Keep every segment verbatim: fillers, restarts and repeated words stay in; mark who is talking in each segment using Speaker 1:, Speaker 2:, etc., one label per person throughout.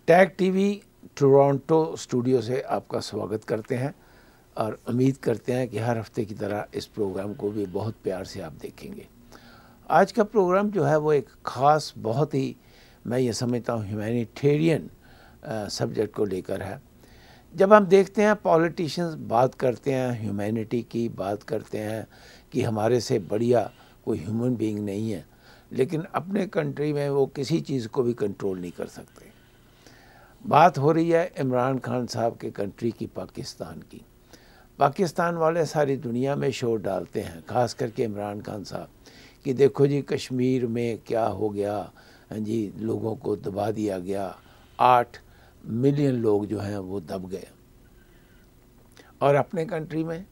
Speaker 1: Tag TV Toronto studio से आपका स्वागत करते हैं और उम्मीद करते हैं कि हर हफ्ते की तरह इस प्रोग्राम को भी बहुत प्यार से आप देखेंगे। आज का प्रोग्राम जो है वो एक ख़ास, बहुत ही मैं ये समझता हूँ ह्यूमैनिटेरियन सब्जेक्ट को लेकर है। जब हम देखते हैं पॉलिटिशियंस बात करते हैं ह्यूमैनिटी की, बात करते हैं कि हमारे से बढ़िया कोई ह्यूमन बीइंग नहीं है, लेकिन अपने कंट्री में वो किसी चीज़ को भी कंट्रोल नहीं कर सकते। बात हो रही है इमरान खान साहब के कंट्री की, पाकिस्तान की। पाकिस्तान वाले सारी दुनिया में शोर डालते हैं, ख़ास करके इमरान खान साहब, कि देखो जी कश्मीर में क्या हो गया जी, लोगों को दबा दिया गया, आठ मिलियन लोग जो हैं वो दब गए। और अपने कंट्री में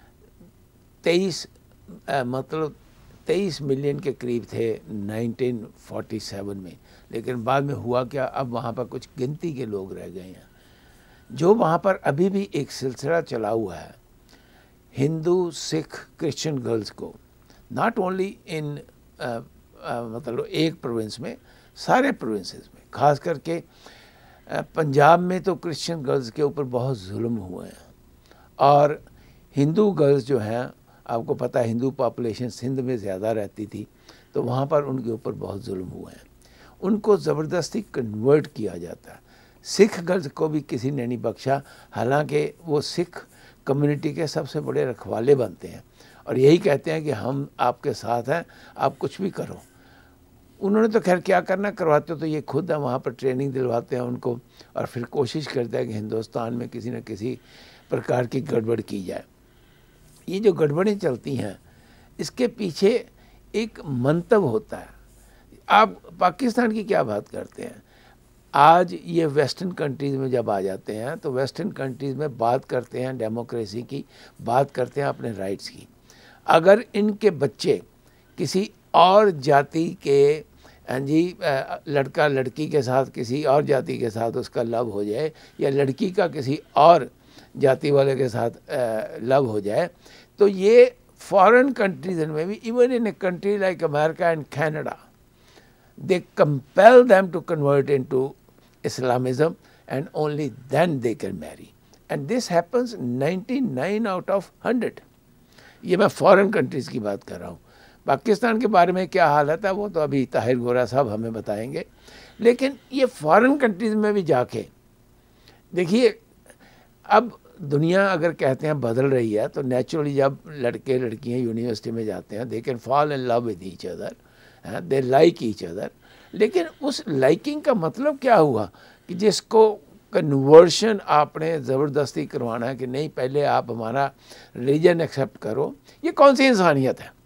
Speaker 1: तेईस मतलब तेईस मिलियन के करीब थे नाइनटीन फोर्टी सेवन में, लेकिन बाद में हुआ क्या, अब वहाँ पर कुछ गिनती के लोग रह गए हैं। जो वहाँ पर अभी भी एक सिलसिला चला हुआ है हिंदू, सिख, क्रिश्चियन गर्ल्स को, नॉट ओनली इन मतलब एक प्रोविंस में, सारे प्रोविंसेस में, ख़ास करके पंजाब में तो क्रिश्चियन गर्ल्स के ऊपर बहुत जुल्म हुए हैं। और हिंदू गर्ल्स जो हैं, आपको पता है हिंदू पॉपुलेशन सिंध में ज़्यादा रहती थी, तो वहाँ पर उनके ऊपर बहुत जुल्म हुए हैं। उनको ज़बरदस्ती कन्वर्ट किया जाता है। सिख गर्ल्स को भी किसी ने नहीं बख्शा, हालांकि वो सिख कम्युनिटी के सबसे बड़े रखवाले बनते हैं और यही कहते हैं कि हम आपके साथ हैं, आप कुछ भी करो। उन्होंने तो खैर क्या करना, करवाते तो ये खुद है, वहाँ पर ट्रेनिंग दिलवाते हैं उनको और फिर कोशिश करते हैं कि हिंदुस्तान में किसी न किसी प्रकार की गड़बड़ की जाए। ये जो गड़बड़ें चलती हैं, इसके पीछे एक मंतव होता है। आप पाकिस्तान की क्या बात करते हैं, आज ये वेस्टर्न कंट्रीज़ में जब आ जाते हैं तो वेस्टर्न कंट्रीज़ में बात करते हैं डेमोक्रेसी की, बात करते हैं अपने राइट्स की। अगर इनके बच्चे किसी और जाति के जी लड़का लड़की के साथ, किसी और जाति के साथ उसका लव हो जाए, या लड़की का किसी और जाति वाले के साथ लव हो जाए, तो ये फॉरेन कंट्रीज़ में भी, even in a country like America and Canada, they compel them to convert into Islamism and only then they can marry. And this happens ninety-nine out of one hundred. ये मैं foreign countries की बात कर रहा हूँ। पाकिस्तान के बारे में क्या हालत है वो तो अभी ताहिर गोरा साहब हमें बताएंगे, लेकिन ये फॉरेन कंट्रीज़ में भी जाके देखिए, अब दुनिया अगर कहते हैं बदल रही है, तो नेचुरली जब लड़के लड़कियाँ यूनिवर्सिटी में जाते हैं, they can fall in love with each other, they like each other. लेकिन उस लाइकिंग का मतलब क्या हुआ कि जिसको कन्वर्शन आपने ज़बरदस्ती करवाना है कि नहीं पहले आप हमारा रिलीजन एक्सेप्ट करो, ये कौन सी इंसानियत है।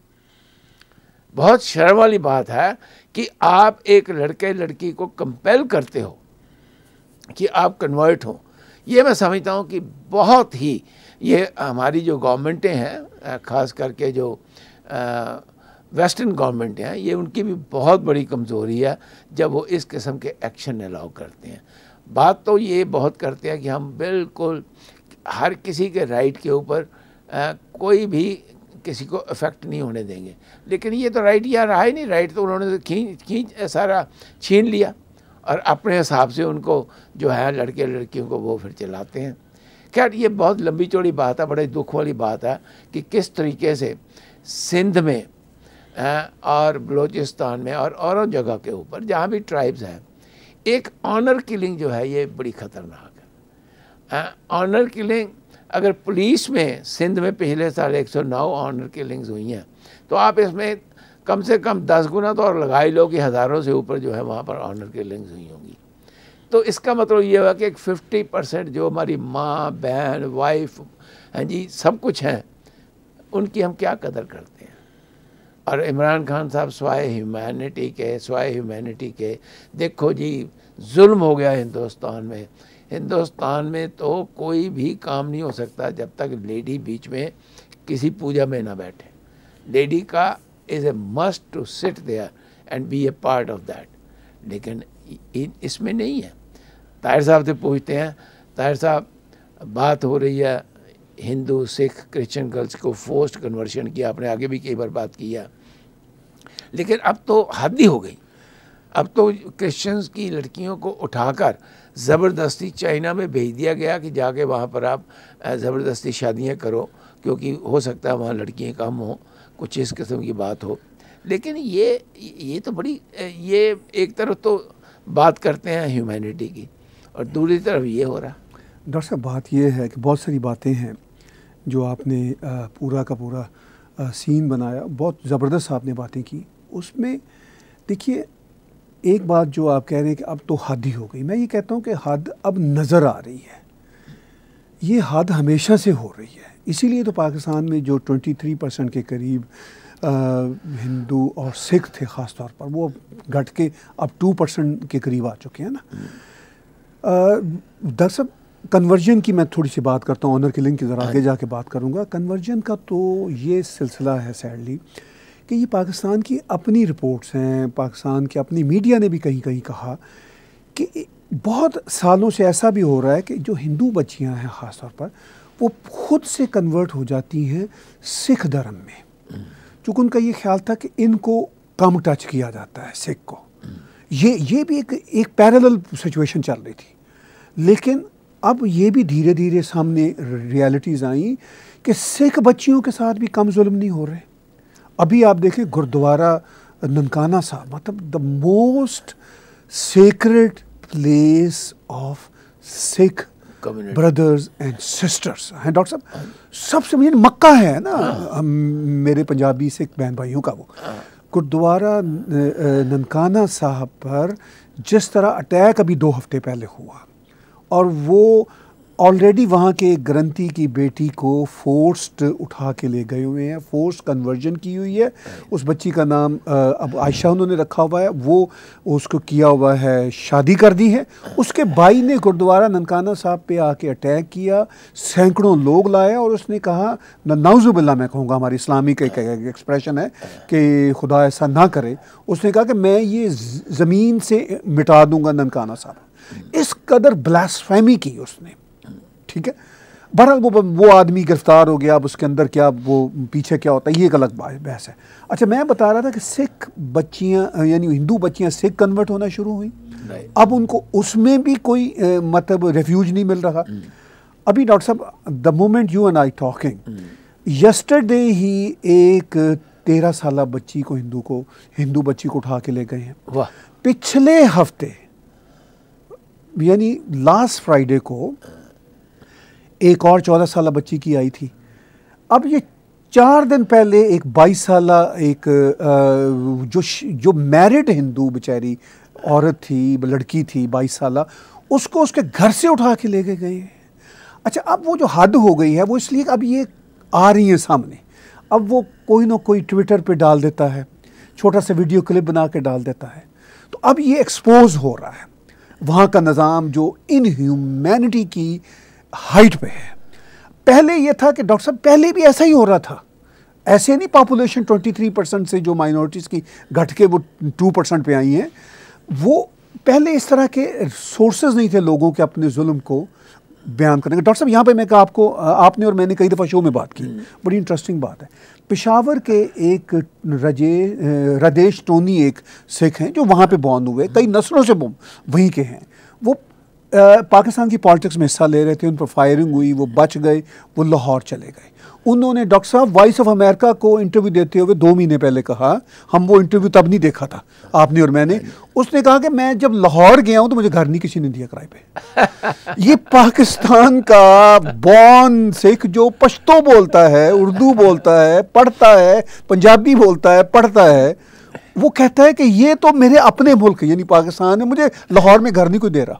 Speaker 1: बहुत शर्म वाली बात है कि आप एक लड़के लड़की को कंपेल करते हो कि आप कन्वर्ट हो। ये मैं समझता हूँ कि बहुत ही, ये हमारी जो गवर्नमेंटें हैं, ख़ास करके जो आ, वेस्टर्न गवर्नमेंट हैं, ये उनकी भी बहुत बड़ी कमज़ोरी है जब वो इस किस्म के एक्शन अलाउ करते हैं। बात तो ये बहुत करते हैं कि हम बिल्कुल हर किसी के राइट के ऊपर कोई भी किसी को अफेक्ट नहीं होने देंगे, लेकिन ये तो राइट यहाँ रहा ही नहीं। राइट तो उन्होंने खींच खींच सारा छीन लिया और अपने हिसाब से उनको जो है लड़के लड़कियों को वो फिर चलाते हैं। खैर ये बहुत लंबी चौड़ी बात है, बड़े दुख वाली बात है कि किस तरीके से सिंध में और बलूचिस्तान में और औरों जगह के ऊपर जहाँ भी ट्राइब्स हैं, एक ऑनर किलिंग जो है ये बड़ी ख़तरनाक है। ऑनर किलिंग, अगर पुलिस में सिंध में पिछले साल एक सौ नौ ऑनर किलिंग्स हुई हैं, तो आप इसमें कम से कम दस गुना तो और लगा ही लो कि हज़ारों से ऊपर जो है वहाँ पर ऑनर किलिंग्स हुई होंगी। तो इसका मतलब ये हुआ कि एक फिफ्टी परसेंट जो हमारी माँ, बहन, वाइफ हैं जी, सब कुछ हैं, उनकी हम क्या कदर करते हैं। और इमरान खान साहब स्वाय ह्यूमैनिटी के स्वाय ह्यूमैनिटी के देखो जी, जुल्म हो गया हिंदुस्तान में। हिंदुस्तान में तो कोई भी काम नहीं हो सकता जब तक लेडी बीच में किसी पूजा में ना बैठे। लेडी का is a must to sit there and be a part of that, लेकिन इसमें नहीं है। ताहिर साहब से पूछते हैं, ताहिर साहब बात हो रही है हिंदू, सिख, क्रिश्चियन गर्ल्स को फोर्स्ड कन्वर्शन की, आपने आगे भी कई बार बात की है, लेकिन अब तो हद ही हो गई। अब तो क्रिश्चियंस की लड़कियों को उठाकर ज़बरदस्ती चाइना में भेज दिया गया कि जाके वहाँ पर आप ज़बरदस्ती शादियाँ करो, क्योंकि हो सकता है वहाँ लड़कियाँ कम हो, कुछ इस किस्म की बात हो। लेकिन ये ये तो बड़ी, ये एक तरफ तो बात करते हैं ह्यूमैनिटी की और दूसरी तरफ ये हो रहा।
Speaker 2: डॉक्टर साहब, बात ये है कि बहुत सारी बातें हैं जो आपने पूरा का पूरा सीन बनाया, बहुत ज़बरदस्त आपने बातें की। उसमें देखिए, एक बात जो आप कह रहे हैं कि अब तो हद ही हो गई, मैं ये कहता हूँ कि हद अब नज़र आ रही है। ये हद हमेशा से हो रही है, इसीलिए तो पाकिस्तान में जो तेईस परसेंट के करीब हिंदू और सिख थे ख़ास तौर पर, वो घट के अब दो परसेंट के करीब आ चुके हैं ना। दरअसल कन्वर्जन की मैं थोड़ी सी बात करता हूँ, ऑनर किलिंग की ज़रा आगे जाके बात करूँगा। कन्वर्जन का तो ये सिलसिला है सैडली कि ये पाकिस्तान की अपनी रिपोर्ट्स हैं, पाकिस्तान की अपनी मीडिया ने भी कहीं कहीं कहा कि बहुत सालों से ऐसा भी हो रहा है कि जो हिंदू बच्चियां हैं ख़ास तौर पर, वो खुद से कन्वर्ट हो जाती हैं सिख धर्म में, चूँकि उनका ये ख्याल था कि इनको कम टच किया जाता है सिख को। ये ये भी एक एक पैरेलल सिचुएशन चल रही थी। लेकिन अब ये भी धीरे धीरे सामने रियलिटीज़ आई कि सिख बच्चियों के साथ भी कम जुल्म नहीं हो रहे। अभी आप देखें गुरुद्वारा ननकाना साहब, मतलब the most sacred place of Sikh brothers and sisters हैं डॉक्टर साहब। सबसे मेन मक्का है ना हम, मेरे पंजाबी सिख बहन भाइयों का। वो गुरुद्वारा ननकाना साहब पर जिस तरह अटैक अभी दो हफ्ते पहले हुआ, और वो ऑलरेडी वहाँ के ग्रंथी की बेटी को फोर्स्ड उठा के ले गए हुए हैं, फोर्स्ड कन्वर्जन की हुई है। उस बच्ची का नाम अब आयशा उन्होंने रखा हुआ है, वो उसको किया हुआ है, शादी कर दी है। उसके भाई ने गुरुद्वारा ननकाना साहब पे आके अटैक किया, सैकड़ों लोग लाए, और उसने कहा, नाउजुबिल्लाह मैं कहूँगा, हमारी इस्लामी का एक एक्सप्रेशन है कि खुदा ऐसा ना करे, उसने कहा कि मैं ये ज़मीन से मिटा दूँगा ननकाना साहब। इस कदर ब्लास्फेमी की उसने, ठीक है। बहरहाल वो वो आदमी गिरफ्तार हो गया। अब उसके अंदर क्या, वो पीछे क्या होता है, ये एक अलग बहस है। अच्छा, मैं बता रहा था कि सिख बच्चियां, यानी हिंदू बच्चियां सिख कन्वर्ट होना शुरू हुई। अब उनको उसमें भी कोई आ, मतलब रेफ्यूज नहीं मिल रहा। अभी doctor sahab, the moment you and I talking, yesterday ही एक तेरह साल बच्ची को हिंदू को हिंदू बच्ची को उठा के ले गए हैं। वाह। पिछले हफ्ते यानी लास्ट फ्राइडे को एक और चौदह साल बच्ची की आई थी। अब ये चार दिन पहले एक बाईस साल एक जो जो मैरिड हिंदू बेचारी औरत थी, लड़की थी बाईस साल, उसको उसके घर से उठा के ले गए गए। अच्छा, अब वो जो हद हो गई है वो इसलिए अब ये आ रही है सामने। अब वो कोई ना कोई ट्विटर पे डाल देता है, छोटा सा वीडियो क्लिप बना के डाल देता है, तो अब ये एक्सपोज हो रहा है वहाँ का निज़ाम जो इनह्यूमैनिटी की हाइट पे है। पहले ये था कि डॉक्टर साहब, पहले भी ऐसा ही हो रहा था। ऐसे नहीं पॉपुलेशन तेईस परसेंट से जो माइनॉरिटीज़ की घट के वो दो परसेंट पे आई हैं, वो पहले इस तरह के सोर्सेज नहीं थे लोगों के अपने जुल्म को बयान करने के। डॉक्टर साहब, यहाँ पे मैं आपको, आपने और मैंने कई दफ़ा शो में बात की, बड़ी इंटरेस्टिंग बात है। पेशावर के एक रजे रदेश टोनी एक सिख हैं जो वहाँ पे बॉर्न हुए, कई नस्लों से वहीं के हैं। वो आ, पाकिस्तान की पॉलिटिक्स में हिस्सा ले रहे थे, उन पर फायरिंग हुई, वो बच गए, वो लाहौर चले गए। उन्होंने doctor sahab voice of America को इंटरव्यू देते हुए दो महीने पहले कहा, हम वो इंटरव्यू तब नहीं देखा था आपने और मैंने, उसने कहा कि मैं जब लाहौर गया हूँ तो मुझे घर नहीं किसी ने दिया किराए पे। ये पाकिस्तान का बॉर्न सिख जो पश्तो बोलता है, उर्दू बोलता है, पढ़ता है, पंजाबी बोलता है, पढ़ता है, वो कहता है कि ये तो मेरे अपने मुल्क यानी पाकिस्तान है, मुझे लाहौर में घर नहीं कोई दे रहा।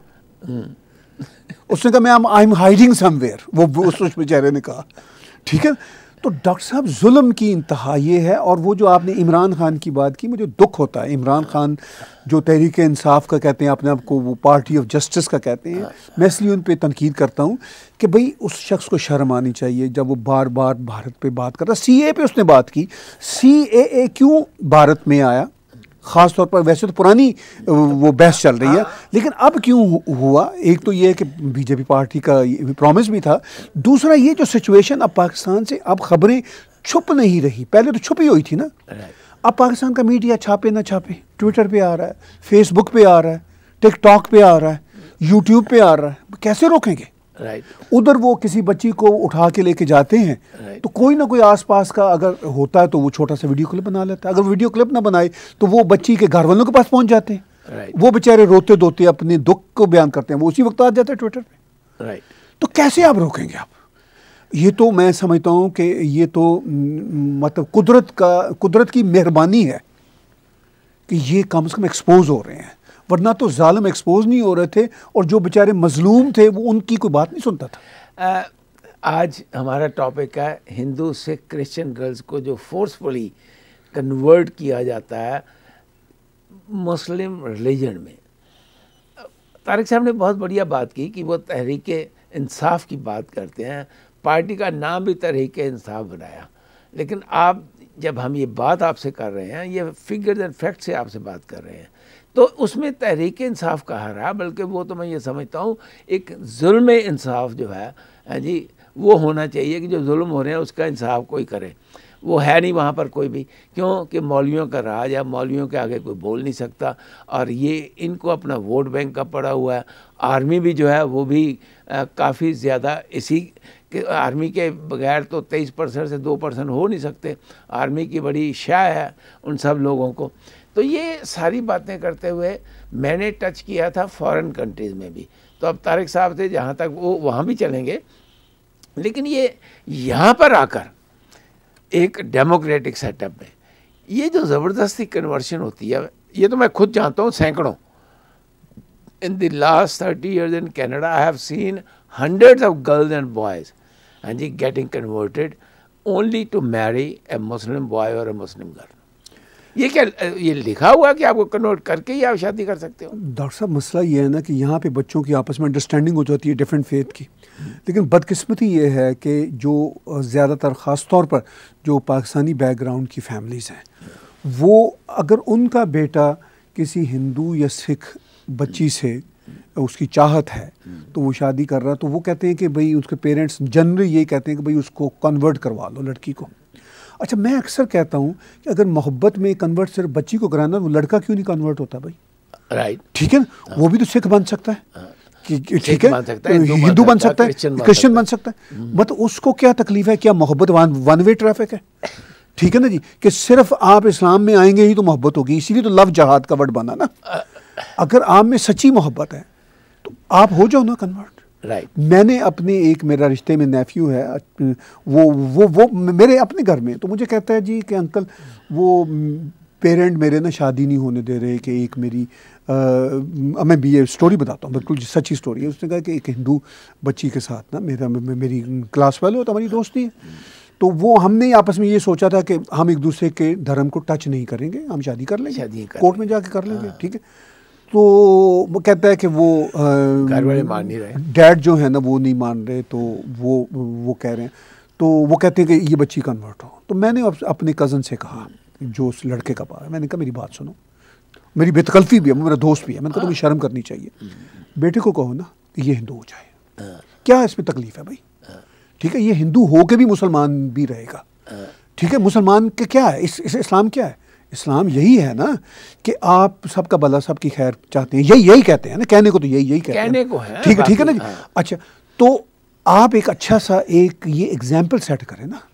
Speaker 2: उसने कहा मैं आई एम हाइडिंग समवेयर, वो उस बेचारे ने कहा, ठीक है। तो डॉक्टर साहब, जुल्म की इंतहा ये है। और वो जो आपने इमरान खान की बात की, मुझे दुख होता है। इमरान खान जो तहरीक इंसाफ का कहते हैं अपने आप को, वो पार्टी ऑफ जस्टिस का कहते हैं, मैं इसलिए उन पर तनकीद करता हूँ कि भाई उस शख्स को शर्म आनी चाहिए जब वो बार बार भारत पे बात करता। सी ए पे उसने बात की, सी ए ए क्यों भारत में आया ख़ास तौर पर, वैसे तो पुरानी वो बहस चल रही है, लेकिन अब क्यों हुआ? एक तो ये है कि बीजेपी पार्टी का प्रॉमिस भी था, दूसरा ये जो सिचुएशन अब पाकिस्तान से अब खबरें छुप नहीं रही, पहले तो छुपी हुई थी ना, अब पाकिस्तान का मीडिया छापे ना छापे, ट्विटर पे आ रहा है, फेसबुक पे आ रहा है, टिकटॉक पे आ रहा है, यूट्यूब पे आ रहा है, कैसे रोकेंगे?
Speaker 1: राइट।
Speaker 2: उधर वो किसी बच्ची को उठा के लेके जाते हैं,
Speaker 1: Right.
Speaker 2: तो कोई ना कोई आसपास का अगर होता है तो वो छोटा सा वीडियो क्लिप बना लेता है। अगर वीडियो क्लिप ना बनाए तो वो बच्ची के घर वालों के पास पहुंच जाते हैं।
Speaker 1: Right.
Speaker 2: वो बेचारे रोते धोते अपने दुख को बयान करते हैं, वो उसी वक्त आ जाते हैं ट्विटर पे।
Speaker 1: राइट।
Speaker 2: तो कैसे आप रोकेंगे? आप ये तो मैं समझता हूँ कि ये तो म, मतलब कुदरत का कुदरत की मेहरबानी है कि ये कम से कम एक्सपोज हो रहे हैं, वरना तो जालिम एक्सपोज नहीं हो रहे थे और जो बेचारे मजलूम थे वो उनकी कोई बात नहीं सुनता था।
Speaker 1: आ, आज हमारा टॉपिक है हिंदू सिख क्रिश्चियन गर्ल्स को जो फोर्सफुली कन्वर्ट किया जाता है मुस्लिम रिलीजन में। तारिक साहब ने बहुत बढ़िया बात की कि वो तहरीक इंसाफ की बात करते हैं, पार्टी का नाम भी तहरीक इंसाफ बनाया, लेकिन आप जब हम ये बात आपसे कर रहे हैं, ये फिगर्स एंड फैक्ट से आपसे बात कर रहे हैं, तो उसमें तहरीक इंसाफ कहा रहा, बल्कि वो तो मैं ये समझता हूँ एक जुल्म इंसाफ जो है जी वो होना चाहिए कि जो जुल्म हो रहे हैं उसका इंसाफ कोई करे। वो है नहीं वहाँ पर कोई भी, क्योंकि मौलवियों का राज है, मौलवियों के आगे कोई बोल नहीं सकता और ये इनको अपना वोट बैंक का पड़ा हुआ है। आर्मी भी जो है वो भी काफ़ी ज़्यादा इसी के, आर्मी के बगैर तो तेईस परसेंट से दो परसेंट हो नहीं सकते। आर्मी की बड़ी शाह है उन सब लोगों को। तो ये सारी बातें करते हुए मैंने टच किया था फॉरेन कंट्रीज़ में भी। तो अब तारिक साहब से जहाँ तक वो वहाँ भी चलेंगे, लेकिन ये यहाँ पर आकर एक डेमोक्रेटिक सेटअप में ये जो ज़बरदस्ती कन्वर्शन होती है, ये तो मैं खुद जानता हूँ सैकड़ों। In the last thirty years in Canada I have seen hundreds of girls and boys and जी getting converted only to marry a Muslim boy और ए मुस्लिम गर्ल। ये क्या ये लिखा हुआ कि आपको कन्वर्ट करके ही आप शादी कर सकते हो?
Speaker 2: डॉक्टर साहब मसला ये है ना कि यहाँ पे बच्चों की आपस में अंडरस्टैंडिंग हो जाती है डिफरेंट फेथ की, लेकिन बदकिस्मती ये है कि जो ज़्यादातर ख़ास तौर पर जो पाकिस्तानी बैकग्राउंड की फैमिलीज़ हैं, वो अगर उनका बेटा किसी हिंदू या सिख बच्ची से उसकी चाहत है तो वो शादी कर रहा है, तो वो कहते हैं कि भाई उसके पेरेंट्स जनरली ये कहते हैं कि भाई उसको कन्वर्ट करवा लो लड़की को। अच्छा, मैं अक्सर कहता हूँ कि अगर मोहब्बत में कन्वर्ट सिर्फ बच्ची को कराना, वो लड़का क्यों नहीं कन्वर्ट होता भाई?
Speaker 1: राइट।
Speaker 2: ठीक है ना, वो भी तो सिख बन सकता है, ठीक है,
Speaker 1: हिंदू
Speaker 2: बन सकता है, क्रिश्चियन बन सकता है, मतलब उसको क्या तकलीफ है? क्या मोहब्बत वन वे ट्रैफिक है? ठीक है ना जी, कि सिर्फ आप इस्लाम में आएंगे ही तो मोहब्बत होगी, इसीलिए तो लव जहाद का वर्ड बना ना। अगर आप में सच्ची मोहब्बत है तो आप हो जाओ ना कन्वर्ट।
Speaker 1: राइट।
Speaker 2: मैंने अपने एक मेरा रिश्ते में नेफ्यू है, वो वो वो मेरे अपने घर में, तो मुझे कहता है जी कि अंकल वो पेरेंट मेरे ना शादी नहीं होने दे रहे, कि एक मेरी आ, मैं भी ये स्टोरी बताता हूँ, बिल्कुल सच्ची स्टोरी है। उसने कहा कि एक हिंदू बच्ची के साथ ना मेरा मेरी क्लास वाले हो तो हमारी दोस्ती है, तो वो हमने आपस में ये सोचा था कि हम एक दूसरे के धर्म को टच नहीं करेंगे, हम शादी कर लेंगे, शादी कर कोर्ट में जाके कर लेंगे। ठीक है, तो वो कहता है कि वो
Speaker 1: घर वाले मान नहीं रहे,
Speaker 2: डैड जो है ना वो नहीं मान रहे, तो वो वो कह रहे हैं, तो वो कहते हैं कि ये बच्ची कन्वर्ट हो। तो मैंने अपने कज़न से कहा जो उस लड़के का पास, मैंने कहा मेरी बात सुनो, मेरी बेतकल्फ़ी भी है, मेरा दोस्त भी है, मैंने कहा तुम्हें शर्म करनी चाहिए, बेटे को कहो ना कि ये हिंदू हो जाए, क्या इसमें तकलीफ है भाई? ठीक है, ये हिंदू हो के भी मुसलमान भी रहेगा। ठीक है, मुसलमान के क्या है, इस, इस इस्लाम क्या है? इस्लाम यही है ना कि आप सबका भला सबकी खैर चाहते हैं, यही यही कहते हैं ना, कहने को तो यही यही कहते
Speaker 1: कहने
Speaker 2: हैं,
Speaker 1: को है,
Speaker 2: ठीक है, ठीक है ना जी। अच्छा, तो आप एक अच्छा सा एक ये एग्जाम्पल सेट करें ना,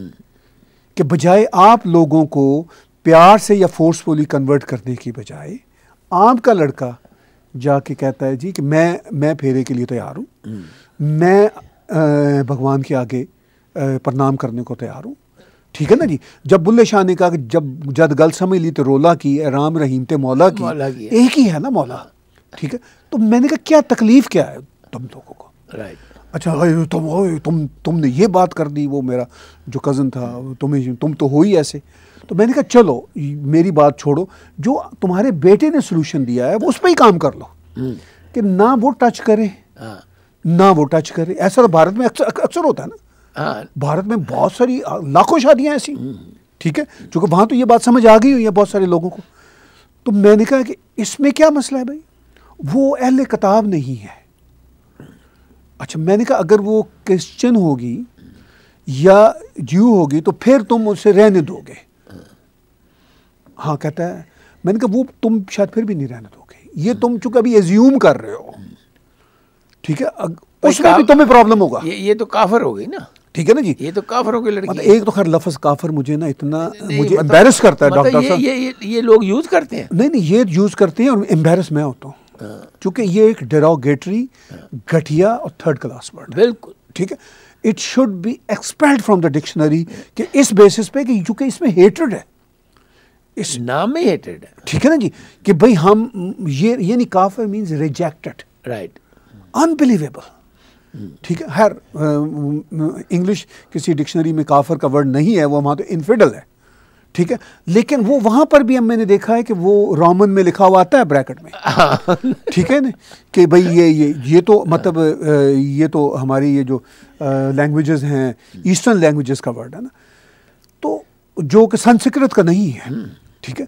Speaker 2: कि बजाय आप लोगों को प्यार से या फोर्सफुली कन्वर्ट करने की बजाय आपका लड़का जाके कहता है जी कि मैं मैं फेरे के लिए तैयार हूँ, मैं आ, भगवान के आगे आ, प्रणाम करने को तैयार हूँ। ठीक है ना जी, जब बुल्ले शाह ने कहा कि जब जद गल समझ ली तो रोला की, राम रहीम ते मौला की, मौला की एक ही है ना मौला। ठीक है, तो मैंने कहा क्या तकलीफ क्या है तुम लोगों को? राइट। अच्छा, तुम हो तुम तुमने ये बात कर दी, वो मेरा जो कज़न था तुम्हें तुम तो हो ही ऐसे। तो मैंने कहा चलो मेरी बात छोड़ो, जो तुम्हारे बेटे ने सोल्यूशन दिया है वो उस पर ही काम कर लो, कि ना वो टच करे ना वो टच करे। ऐसा तो भारत में अक्सर अक्सर होता है ना, हाँ। भारत में बहुत सारी लाखों शादियां ऐसी, ठीक है, चूँकि वहाँ तो ये बात समझ आ गई हुई है बहुत सारे लोगों को। तो मैंने कहा कि इसमें क्या मसला है भाई, वो अहले किताब नहीं है। अच्छा, मैंने कहा अगर वो क्रिश्चियन होगी या ज्यू होगी तो फिर तुम उससे रहने दोगे, हाँ कहता है, मैंने कहा वो तुम शायद फिर भी नहीं रहने दोगे, ये तुम चूंकि अभी एज्यूम कर रहे हो, ठीक है, उसमें भी तुम्हें प्रॉब्लम होगा।
Speaker 1: ये, ये तो काफर हो गई ना,
Speaker 2: ठीक है ना जी,
Speaker 1: ये तो काफर हो गई लड़की।
Speaker 2: मतलब एक तो खैर लफ्ज काफर मुझे ना इतना मुझे एम्बैरस करता है डॉक्टर साहब।
Speaker 1: ये, ये ये लोग यूज करते हैं।
Speaker 2: नहीं नहीं ये यूज करते हैं और एम्बैरस मैं होता हूँ, क्योंकि ये एक डेरोगेटरी, घटिया और थर्ड क्लास वर्ड।
Speaker 1: बिल्कुल
Speaker 2: ठीक है, it should be expelled from the dictionary कि इस बेसिस पे कि चूंकि इसमें हेट्रेड है,
Speaker 1: इस नाम में हेट्रेड है।
Speaker 2: ठीक है ना जी, कि भाई हम ये ये नहीं, काफर मींस रिजेक्टेड,
Speaker 1: राइट,
Speaker 2: अनबिलीवेबल। ठीक है, हर इंग्लिश किसी डिक्शनरी में काफर का वर्ड नहीं है, वो वहाँ तो इनफिडल है। ठीक है, लेकिन वो वहाँ पर भी हम मैंने देखा है कि वो रोमन में लिखा हुआ आता है ब्रैकेट में। ठीक है ना, कि भाई ये ये ये तो मतलब ये तो हमारी ये जो लैंग्वेजेस हैं ईस्टर्न लैंग्वेजेस का वर्ड है ना, तो जो कि संस्कृत का नहीं है। ठीक है,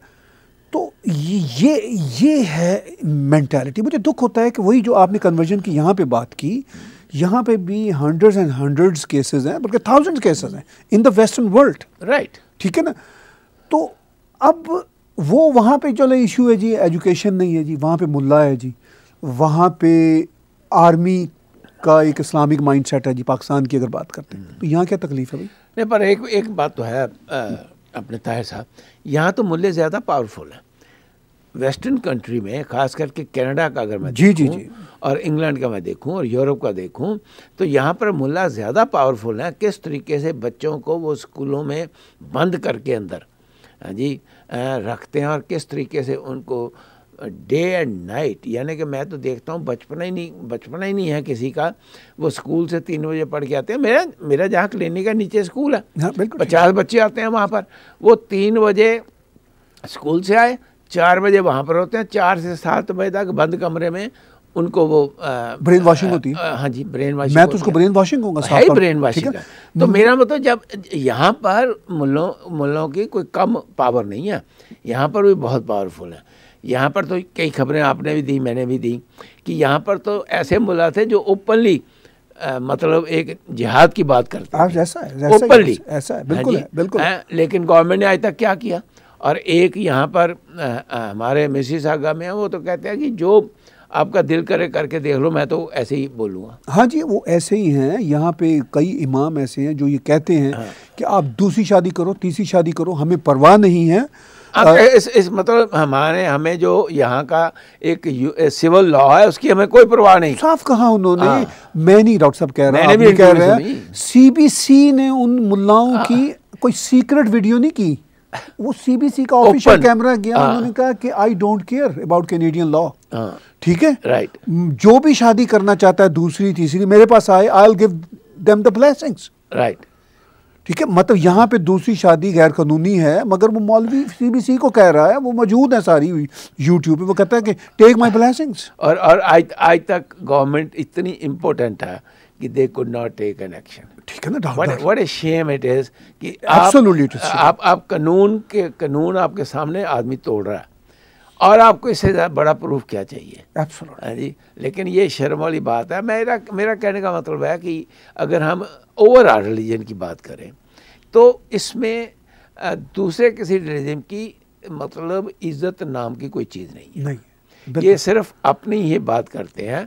Speaker 2: तो ये ये ये है मेंटालिटी। मुझे दुख होता है कि वही जो आपने कन्वर्जन की यहाँ पे बात की, यहाँ पे भी हंड्रेड्स एंड हंड्रेड्स केसेस हैं, बल्कि थाउजेंड्स केसेस हैं in the western world.
Speaker 1: Right,
Speaker 2: ठीक है ना, तो अब वो वहाँ पे चलो इशू है जी, एजुकेशन नहीं है जी, वहाँ पे मुल्ला है जी, वहाँ पे आर्मी का एक इस्लामिक माइंडसेट है जी, पाकिस्तान की अगर बात करते हैं तो यहाँ क्या तकलीफ है भाई?
Speaker 1: नहीं, पर एक एक बात तो है अपने ताहिर साहब, यहाँ तो मुल्ले ज़्यादा पावरफुल हैं वेस्टर्न कंट्री में, खास करके कनाडा का अगर मैं
Speaker 2: जी जी जी
Speaker 1: और इंग्लैंड का मैं देखूं और यूरोप का देखूं, तो यहाँ पर मुल्ला ज़्यादा पावरफुल हैं। किस तरीके से बच्चों को वो स्कूलों में बंद करके अंदर जी रखते हैं, और किस तरीके से उनको डे एंड नाइट, यानी कि मैं तो देखता हूँ बचपना ही नहीं बचपना ही नहीं है किसी का, वो स्कूल से तीन बजे पढ़ के आते हैं। मेरा मेरा जहाँ क्लिनिक है नीचे स्कूल है, पचास बच्चे आते हैं वहाँ पर, वो तीन बजे स्कूल से आए, चार बजे वहाँ पर होते हैं, चार से सात बजे तक बंद कमरे में उनको वो
Speaker 2: ब्रेन वॉशिंग होती है।
Speaker 1: हाँ जी, ब्रेन वॉशिंग।
Speaker 2: मैं तो उसको ब्रेन वॉशिंग कहूँगा,
Speaker 1: है ही ब्रेन वॉशिंग। तो मेरा मतलब जब यहाँ पर मुल्लों मुल्लों की कोई कम पावर नहीं है, यहाँ पर भी बहुत पावरफुल है। यहाँ पर तो कई खबरें आपने भी दी, मैंने भी दी, कि यहाँ पर तो ऐसे मुल्ला थे जो ओपनली मतलब एक जिहाद की बात करते हैं।
Speaker 2: ऐसा है, ओपनली ऐसा है, बिल्कुल है, बिल्कुल है।
Speaker 1: लेकिन गवर्नमेंट ने आज तक क्या किया? और एक यहाँ पर हमारे मिसिसागा में है, वो तो कहते हैं कि जो आपका दिल करे करके देख लो, मैं तो ऐसे ही बोलूँगा।
Speaker 2: हाँ जी, वो ऐसे ही हैं। यहाँ पे कई इमाम ऐसे हैं जो ये कहते हैं हाँ। कि आप दूसरी शादी करो, तीसरी शादी करो, हमें परवाह नहीं है।
Speaker 1: अब इस, इस मतलब हमारे हमें जो यहाँ का एक सिविल लॉ है उसकी हमें कोई परवाह नहीं।
Speaker 2: साफ कहा उन्होंने। मैं नहीं डॉक्टर साहब कह रहा,
Speaker 1: मैंने भी
Speaker 2: कह रहे हैं सीबीसी ने उन मुल्लाओं की कोई सीक्रेट वीडियो नहीं की, वो सीबीसी का ऑफिशियल कैमरा गया, उन्होंने कहा कि I don't care about Canadian law. ठीक है,
Speaker 1: राइट,
Speaker 2: जो भी शादी करना चाहता है दूसरी तीसरी मेरे पास आए, I will give them the blessings.
Speaker 1: Right,
Speaker 2: ठीक है, मतलब यहाँ पे दूसरी शादी गैर कानूनी है, मगर वो मौलवी सीबीसी को कह रहा है, वो मौजूद है सारी यूट्यूब पे, वो कहता है कि टेक माय ब्लेसिंग्स।
Speaker 1: और और आज आज तक गवर्नमेंट इतनी इम्पोर्टेंट है कि they could not take an action.
Speaker 2: ठीक है ना,
Speaker 1: what a shame it is कि आप, आप आप कानून के कानून आपके सामने आदमी तोड़ रहा है, और आपको इससे ज़्यादा बड़ा प्रूफ क्या चाहिए?
Speaker 2: एब्सोल्युटली
Speaker 1: जी। लेकिन ये शर्म वाली बात है। मेरा मेरा कहने का मतलब है कि अगर हम ओवरऑल रिलीजन की बात करें तो इसमें दूसरे किसी रिलीजन की मतलब इज्जत नाम की कोई चीज़ नहीं है।
Speaker 2: नहीं,
Speaker 1: ये सिर्फ अपनी ही बात करते हैं।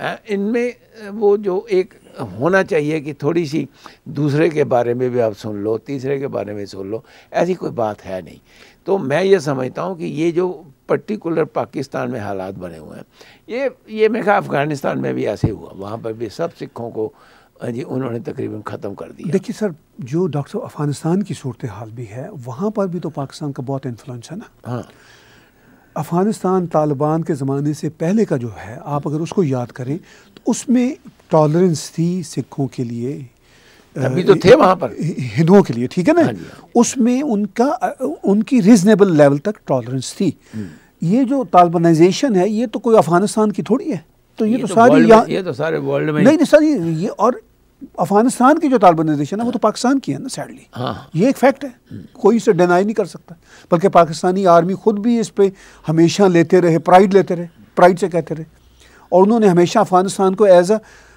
Speaker 1: इनमें वो जो एक होना चाहिए कि थोड़ी सी दूसरे के बारे में भी आप सुन लो, तीसरे के बारे में सुन लो, ऐसी कोई बात है नहीं। तो मैं ये समझता हूँ कि ये जो पर्टिकुलर पाकिस्तान में हालात बने हुए हैं, ये ये मैं कहा अफ़गानिस्तान में भी ऐसे हुआ, वहाँ पर भी सब सिखों को जी उन्होंने तकरीबन ख़त्म कर दिया।
Speaker 2: देखिए सर, जो डॉक्टर अफ़गानिस्तान की सूरत हाल भी है, वहाँ पर भी तो पाकिस्तान का बहुत इन्फ्लुएंस है ना।
Speaker 1: हाँ,
Speaker 2: अफ़गानिस्तान तालिबान के ज़माने से पहले का जो है, आप अगर उसको याद करें तो उसमें टॉलरेंस थी सिखों के लिए,
Speaker 1: अभी तो थे वहाँ पर
Speaker 2: हिंदुओं के लिए, ठीक है ना।
Speaker 1: हाँ,
Speaker 2: उसमें उनका उनकी रीजनेबल लेवल तक टॉलरेंस थी। ये जो तालिबानाइजेशन है, ये तो कोई अफ़गानिस्तान की थोड़ी है, तो ये, ये तो, तो सारी यहाँ,
Speaker 1: ये तो सारे वर्ल्ड में
Speaker 2: नहीं नहीं सर, ये और अफगानिस्तान की जो तालिबानाइजेशन है वो तो पाकिस्तान की है ना, सैडली।
Speaker 1: हाँ,
Speaker 2: ये एक फैक्ट है, कोई इसे डिनाई नहीं कर सकता। बल्कि पाकिस्तानी आर्मी खुद भी इस पे हमेशा लेते रहे, प्राइड लेते रहे, प्राइड से कहते रहे, और उन्होंने हमेशा अफगानिस्तान को as a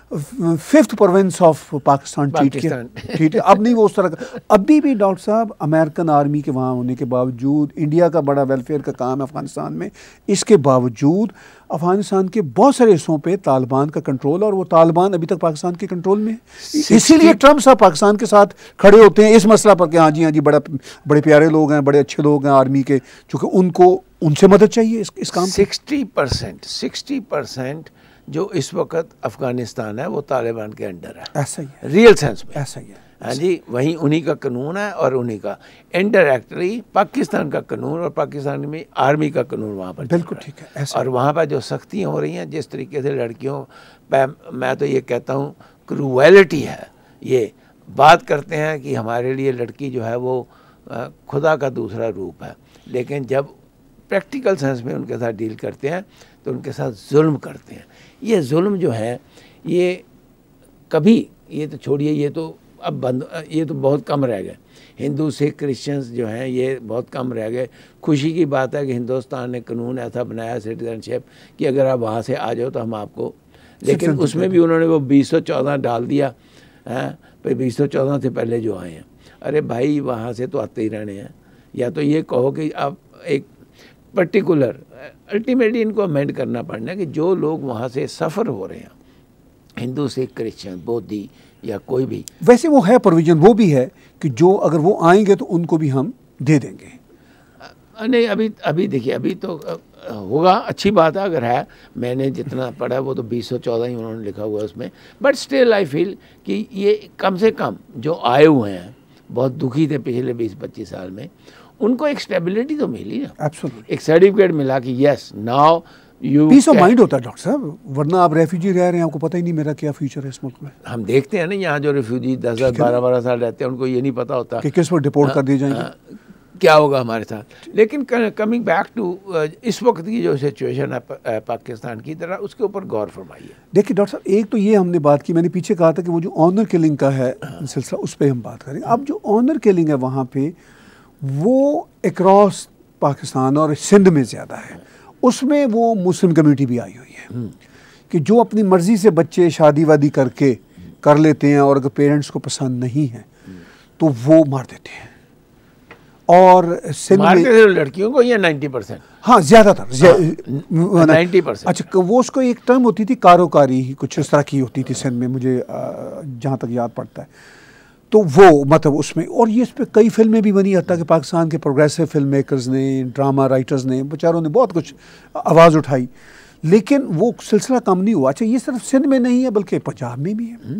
Speaker 2: fifth province of Pakistan treat किया, ठीक है। अब नहीं वो उस तरह का, अभी भी डॉक्टर साहब अमेरिकन आर्मी के वहाँ होने के बावजूद, इंडिया का बड़ा वेलफेयर का काम है अफगानिस्तान में, इसके बावजूद अफगानिस्तान के बहुत सारे हिस्सों पे तालिबान का कंट्रोल, और वो तालिबान अभी तक पाकिस्तान के कंट्रोल में है। इसीलिए ट्रम्प साहब पाकिस्तान के साथ खड़े होते हैं इस मसला पर कि हाँ जी हाँ जी बड़ा बड़े प्यारे लोग हैं, बड़े अच्छे लोग हैं आर्मी के, चूँकि उनको उनसे मदद चाहिए इस, इस काम।
Speaker 1: सिक्सटी परसेंट सिक्सटी परसेंट जो इस वक्त अफगानिस्तान है वो तालिबान के अंडर है,
Speaker 2: ऐसा ही है,
Speaker 1: रियल सेंस में
Speaker 2: ऐसा ही है।
Speaker 1: हाँ जी, वहीं उन्हीं का कानून है और उन्हीं का इनडायरेक्टली पाकिस्तान का कानून और पाकिस्तान में आर्मी का कानून वहाँ पर,
Speaker 2: बिल्कुल ठीक है, ऐसा।
Speaker 1: और वहाँ पर जो सख्तियाँ हो रही हैं, जिस तरीके से लड़कियों पे, मैं तो ये कहता हूँ क्रूएलिटी है। ये बात करते हैं कि हमारे लिए लड़की जो है वो खुदा का दूसरा रूप है, लेकिन जब प्रैक्टिकल सेंस में उनके साथ डील करते हैं तो उनके साथ जुल्म करते हैं। ये जुल्म जो है ये कभी, ये तो छोड़िए, ये तो अब बंद, ये तो बहुत कम रह गए। हिंदू सिख क्रिश्चियंस जो हैं ये बहुत कम रह गए। खुशी की बात है कि हिंदुस्तान ने कानून ऐसा बनाया सिटीजनशिप कि अगर आप वहाँ से आ जाओ तो हम आपको, लेकिन उसमें भी उन्होंने वो बीस सौ चौदह डाल दिया है, भाई बीस सौ चौदह से पहले जो आए हैं। अरे भाई वहाँ से तो आते ही रहने हैं, या तो ये कहो कि आप एक पर्टिकुलर, अल्टीमेटली इनको अमेंड करना पड़ना है कि जो लोग वहाँ से सफ़र हो रहे हैं, हिंदू सिख क्रिश्चियन बौद्धि या कोई भी,
Speaker 2: वैसे वो है प्रोविजन, वो भी है कि जो अगर वो आएंगे तो उनको भी हम दे देंगे।
Speaker 1: नहीं अभी अभी देखिए, अभी तो होगा, अच्छी बात है अगर है। मैंने जितना पढ़ा वो तो बीस सौ चौदह ही उन्होंने लिखा हुआ है उसमें, बट स्टिल आई फील कि ये कम से कम जो आए हुए हैं बहुत दुखी थे पिछले बीस पच्चीस साल में, उनको एक स्टेबिलिटी तो मिली ना,
Speaker 2: एब्सोल्युटली
Speaker 1: एक सर्टिफिकेट मिला कि yes now you,
Speaker 2: peace of mind होता है डॉक्टर साहब, वरना आप रेफ्यूजी रह रहे हैं, आपको पता ही नहीं मेरा क्या फ्यूचर है इस मुल्क में।
Speaker 1: हम देखते हैं ना यहाँ जो रेफ्यूजी दस दस बारह बारह साल रहते हैं, उनको ये नहीं पता होता
Speaker 2: कि किस पर डिपोर्ट कर दिए जाएंगे,
Speaker 1: क्या होगा हमारे साथ। लेकिन कमिंग बैक टू इस वक्त की जो सिचुएशन है पाकिस्तान की तरह, उसके ऊपर गौर फरमाइए।
Speaker 2: देखिए डॉक्टर साहब, एक तो ये हमने बात की, मैंने पीछे कहा था कि वो जो ऑनर किलिंग का है सिलसिला, उस पर हम बात करें। अब जो ऑनर किलिंग है वहाँ पे वो अक्रॉस पाकिस्तान और सिंध में ज़्यादा है, उसमें वो मुस्लिम कम्युनिटी भी आई हुई है कि जो अपनी मर्ज़ी से बच्चे शादी वादी करके कर लेते हैं, और अगर पेरेंट्स को पसंद नहीं है तो वो मार देते हैं। और सिंध में
Speaker 1: लड़कियों को ये नाइन्टी परसेंट,
Speaker 2: हाँ ज़्यादातर
Speaker 1: नाइन्टी परसेंट।
Speaker 2: अच्छा, वो उसको एक टर्म होती थी कारोकारी, कुछ इस तरह की होती थी सिंध में, मुझे जहाँ तक याद पड़ता है। तो वो मतलब उसमें, और ये इस पर कई फिल्में भी बनी, हत्ता कि पाकिस्तान के प्रोग्रेसिव फिल्म मेकर्स ने, ड्रामा राइटर्स ने, बेचारों ने बहुत कुछ आवाज़ उठाई, लेकिन वो सिलसिला कम नहीं हुआ। अच्छा, ये सिर्फ सिंध में नहीं है बल्कि पंजाब में भी है,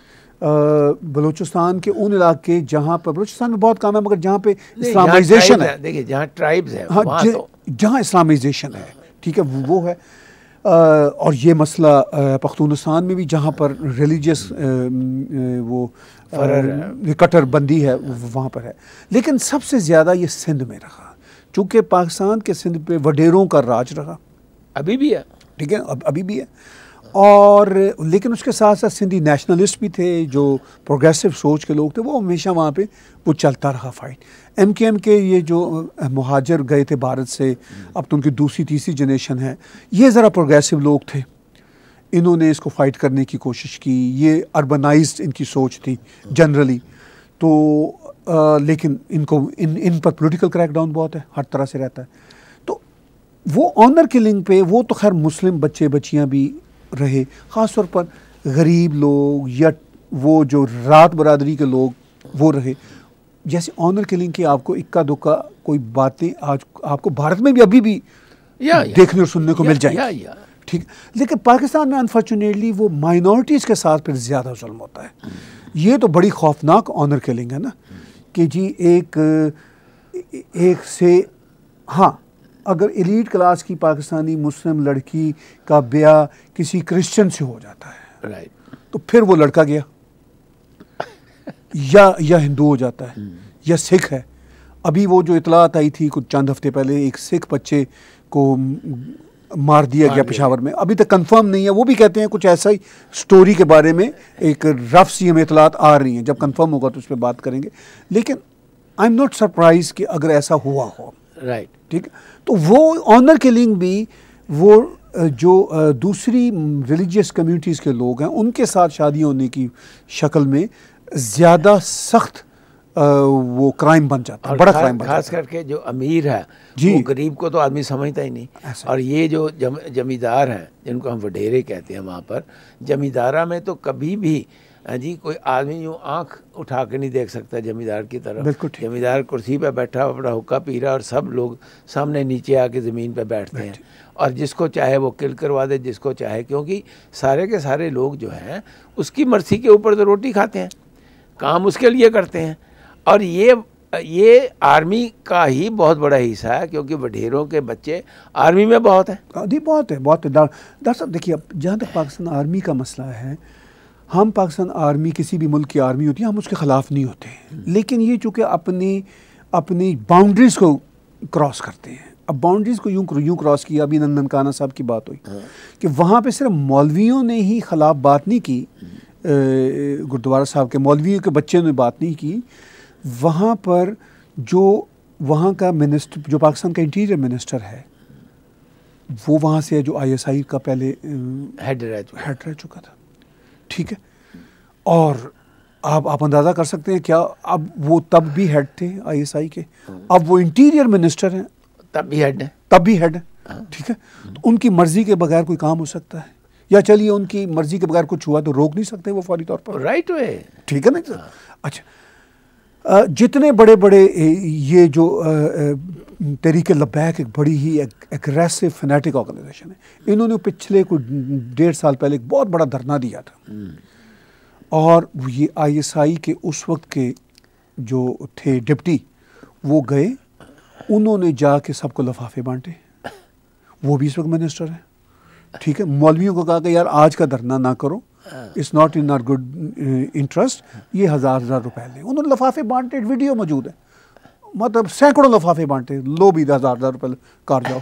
Speaker 2: बलूचिस्तान के उन इलाके जहाँ पर, बलूचिस्तान में बहुत काम है मगर जहाँ पे इस्लामाइजेशन है,
Speaker 1: देखिए जहाँ ट्राइब्स है,
Speaker 2: हाँ, तो जहाँ इस्लामाइजेशन है, ठीक है, वो है। Uh, और ये मसला uh, पख्तूनस्तान में भी जहाँ पर रिलीजियस uh, uh, वो uh, कट्टर बंदी है वहाँ पर है। लेकिन सबसे ज़्यादा ये सिंध में रहा, चूँकि पाकिस्तान के सिंध पे वडेरों का राज रहा,
Speaker 1: अभी भी है,
Speaker 2: ठीक है, अब अभी भी है। और लेकिन उसके साथ साथ सिंधी नेशनलिस्ट भी थे, जो प्रोग्रेसिव सोच के लोग थे, वो हमेशा वहाँ पे वो चलता रहा फाइट। एम के एम के ये जो मुहाजिर गए थे भारत से, अब तो उनकी दूसरी तीसरी जनरेशन है, ये ज़रा प्रोग्रेसिव लोग थे, इन्होंने इसको फाइट करने की कोशिश की। ये अर्बनाइज्ड इनकी सोच थी जनरली, तो आ, लेकिन इनको इन इन पर पॉलिटिकल क्रैकडाउन बहुत है, हर तरह से रहता है। तो वो ऑनर किलिंग पे वो तो खैर मुस्लिम बच्चे बच्चियाँ भी रहे, ख़ास तौर पर गरीब लोग या वो जो रात बरादरी के लोग वो रहे। जैसे ऑनर किलिंग की आपको इक्का दुक्का कोई बातें आज आपको भारत में भी अभी भी या, देखने और सुनने को
Speaker 1: या,
Speaker 2: मिल जाएंगी, ठीक। लेकिन पाकिस्तान में अनफॉर्चुनेटली वो माइनॉरिटीज़ के साथ फिर ज़्यादा जुल्म होता है। ये तो बड़ी खौफनाक ऑनर किलिंग है ना, कि जी एक एक से, हाँ, अगर एलीट क्लास की पाकिस्तानी मुस्लिम लड़की का ब्याह किसी क्रिश्चियन से हो जाता है,
Speaker 1: राइट,
Speaker 2: तो फिर वो लड़का गया, या या हिंदू हो जाता है या सिख है। अभी वो जो इतलात आई थी कुछ चंद हफ्ते पहले, एक सिख बच्चे को मार दिया गया पेशावर में, अभी तक कंफर्म नहीं है, वो भी कहते हैं कुछ ऐसा ही स्टोरी के बारे में एक रफ सी हमें इतलात आ रही हैं, जब कंफर्म होगा तो उस पर बात करेंगे। लेकिन आई एम नॉट सरप्राइज कि अगर ऐसा हुआ हो,
Speaker 1: राइट,
Speaker 2: ठीक। तो वो ऑनर किलिंग भी वो जो दूसरी रिलीजियस कम्युनिटीज़ के लोग हैं उनके साथ शादी होने की शक्ल में ज़्यादा सख्त वो क्राइम बन जाता है, बड़ा क्राइम बन जाता है।
Speaker 1: खास करके जो अमीर है वो गरीब को तो आदमी समझता ही नहीं। और ये जो जम, जमींदार हैं जिनको हम वडेरे कहते हैं, वहाँ पर जमींदारा में तो कभी भी जी कोई आदमी यूँ आंख उठा के नहीं देख सकता जमींदार की तरफ। जमींदार कुर्सी पे बैठा अपना हुक्का पी रहा और सब लोग सामने नीचे आके ज़मीन पे बैठते हैं और जिसको चाहे वो किल करवा दे, जिसको चाहे, क्योंकि सारे के सारे लोग जो हैं उसकी मर्जी के ऊपर तो रोटी खाते हैं, काम उसके लिए करते हैं। और ये ये आर्मी का ही बहुत बड़ा हिस्सा है, क्योंकि वडेरों के बच्चे आर्मी में बहुत हैं।
Speaker 2: जी बहुत है, बहुत है। डॉक्टर साहब देखिए, अब जहाँ तक पाकिस्तान आर्मी का मसला है, हम पाकिस्तान आर्मी किसी भी मुल्क की आर्मी होती है, हम उसके ख़िलाफ़ नहीं होते, लेकिन ये चूँकि अपनी अपनी बाउंड्रीज़ को क्रॉस करते हैं। अब बाउंड्रीज़ को यूँ यूँ क्रॉस किया, अभी नंदनकाना साहब की बात हुई कि वहाँ पे सिर्फ मौलवियों ने ही ख़िलाफ़ बात नहीं की, गुरुद्वारा साहब के मौलवियों के बच्चे ने बात नहीं की, वहाँ पर जो वहाँ का मिनिस्टर, जो पाकिस्तान का इंटीरियर मिनिस्टर है, वो वहाँ से जो आई एस आई का पहले
Speaker 1: हेड रह चुका
Speaker 2: हेड रह चुका था, ठीक है। और आप आप अंदाज़ा कर सकते हैं क्या, अब वो तब भी हेड थे आई एस आई के, अब वो इंटीरियर मिनिस्टर हैं,
Speaker 1: तब भी हेड है,
Speaker 2: तब भी हेड है, ठीक है। तो उनकी मर्ज़ी के बगैर कोई काम हो सकता है, या चलिए उनकी मर्ज़ी के बगैर कुछ हुआ तो रोक नहीं सकते वो फौरी तौर पर,
Speaker 1: राइट वे,
Speaker 2: ठीक है ना। अच्छा, जितने बड़े बड़े ये जो तहरीक लब्बैक एक बड़ी ही एग्रेसिव फैनेटिक ऑर्गेनाइजेशन है, इन्होंने पिछले कुछ डेढ़ साल पहले एक बहुत बड़ा धरना दिया था और ये आई एस आई के उस वक्त के जो थे डिप्टी, वो गए, उन्होंने जाके सबको लफाफे बांटे, वो भी इस वक्त मिनिस्टर हैं, ठीक है। मौलवियों को कहा कि यार आज का धरना ना करो, it's not in our good interest, ये हज़ार हज़ार रुपए लें। उन्होंने लफाफे बांटे, वीडियो मौजूद है, मतलब सैकड़ों लफाफे बांटे, लो भी हज़ार हज़ार रुपए कार जाओ,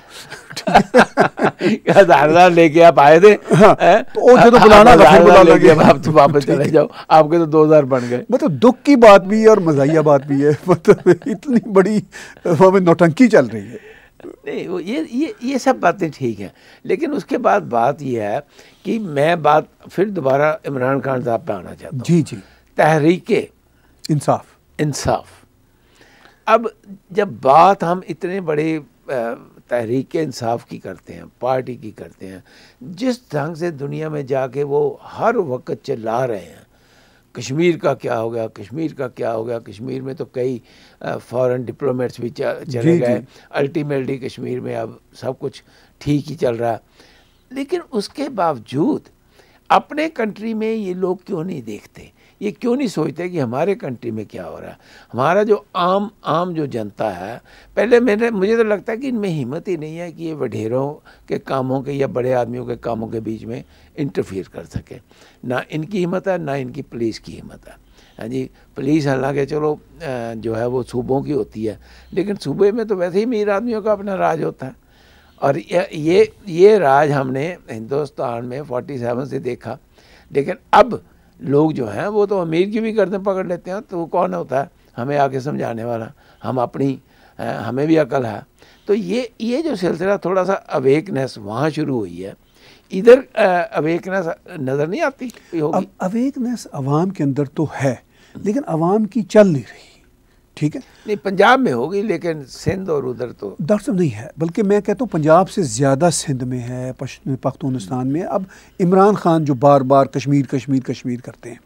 Speaker 1: हज़ार हज़ार लेके आप आए थे,
Speaker 2: हाँ, तो जो तो बुलाना था फिर बुला लगे,
Speaker 1: आप तो वापस चले जाओ, आपके तो दो हज़ार बन गए।
Speaker 2: मतलब दुख की बात भी है और मज़ाहिया बात भी है, मतलब इतनी बड़ी हमें नौटंकी चल रही है।
Speaker 1: नहीं, वो ये ये ये सब बातें ठीक हैं, लेकिन उसके बाद बात ये है कि मैं बात फिर दोबारा इमरान खान साहब पे आना चाहता हूँ।
Speaker 2: जी जी,
Speaker 1: तहरीके
Speaker 2: इंसाफ
Speaker 1: इंसाफ अब जब बात हम इतने बड़े तहरीके इंसाफ की करते हैं, पार्टी की करते हैं, जिस ढंग से दुनिया में जाके वो हर वक्त चिल्ला रहे हैं, कश्मीर का क्या हो गया, कश्मीर का क्या हो गया, कश्मीर में तो कई फॉरेन डिप्लोमेट्स भी चले गए, अल्टीमेटली कश्मीर में अब सब कुछ ठीक ही चल रहा है। लेकिन उसके बावजूद अपने कंट्री में ये लोग क्यों नहीं देखते, ये क्यों नहीं सोचते कि हमारे कंट्री में क्या हो रहा है। हमारा जो आम आम जो जनता है, पहले मेरे मुझे तो लगता है कि इनमें हिम्मत ही नहीं है कि ये वडेरों के कामों के या बड़े आदमियों के कामों के बीच में इंटरफियर कर सके। ना इनकी हिम्मत है, ना इनकी पुलिस की हिम्मत है। हाँ जी, पुलिस हालांकि चलो जो है वो सूबों की होती है, लेकिन सूबे में तो वैसे ही अमीर आदमियों का अपना राज होता है। और ये ये ये राज हमने हिंदुस्तान में फोर्टी सेवन से देखा, लेकिन अब लोग जो हैं वो तो अमीर की भी गर्दन पकड़ लेते हैं, तो वो कौन होता है हमें आके समझाने वाला, हम अपनी हमें भी अकल है। तो ये ये जो सिलसिला थोड़ा सा अवेकनेस वहाँ शुरू हुई है, इधर अवेकनेस नज़र नहीं आती होगी।
Speaker 2: अवेकनेस अवाम के अंदर तो है, लेकिन अवाम की चल नहीं रही, ठीक है।
Speaker 1: नहीं, पंजाब में होगी, लेकिन सिंध और उधर तो
Speaker 2: डॉक्टर साहब नहीं है, बल्कि मैं कहता हूँ पंजाब से ज़्यादा सिंध में है, पख्तूनिस्तान में। अब इमरान खान जो बार बार कश्मीर कश्मीर कश्मीर करते हैं,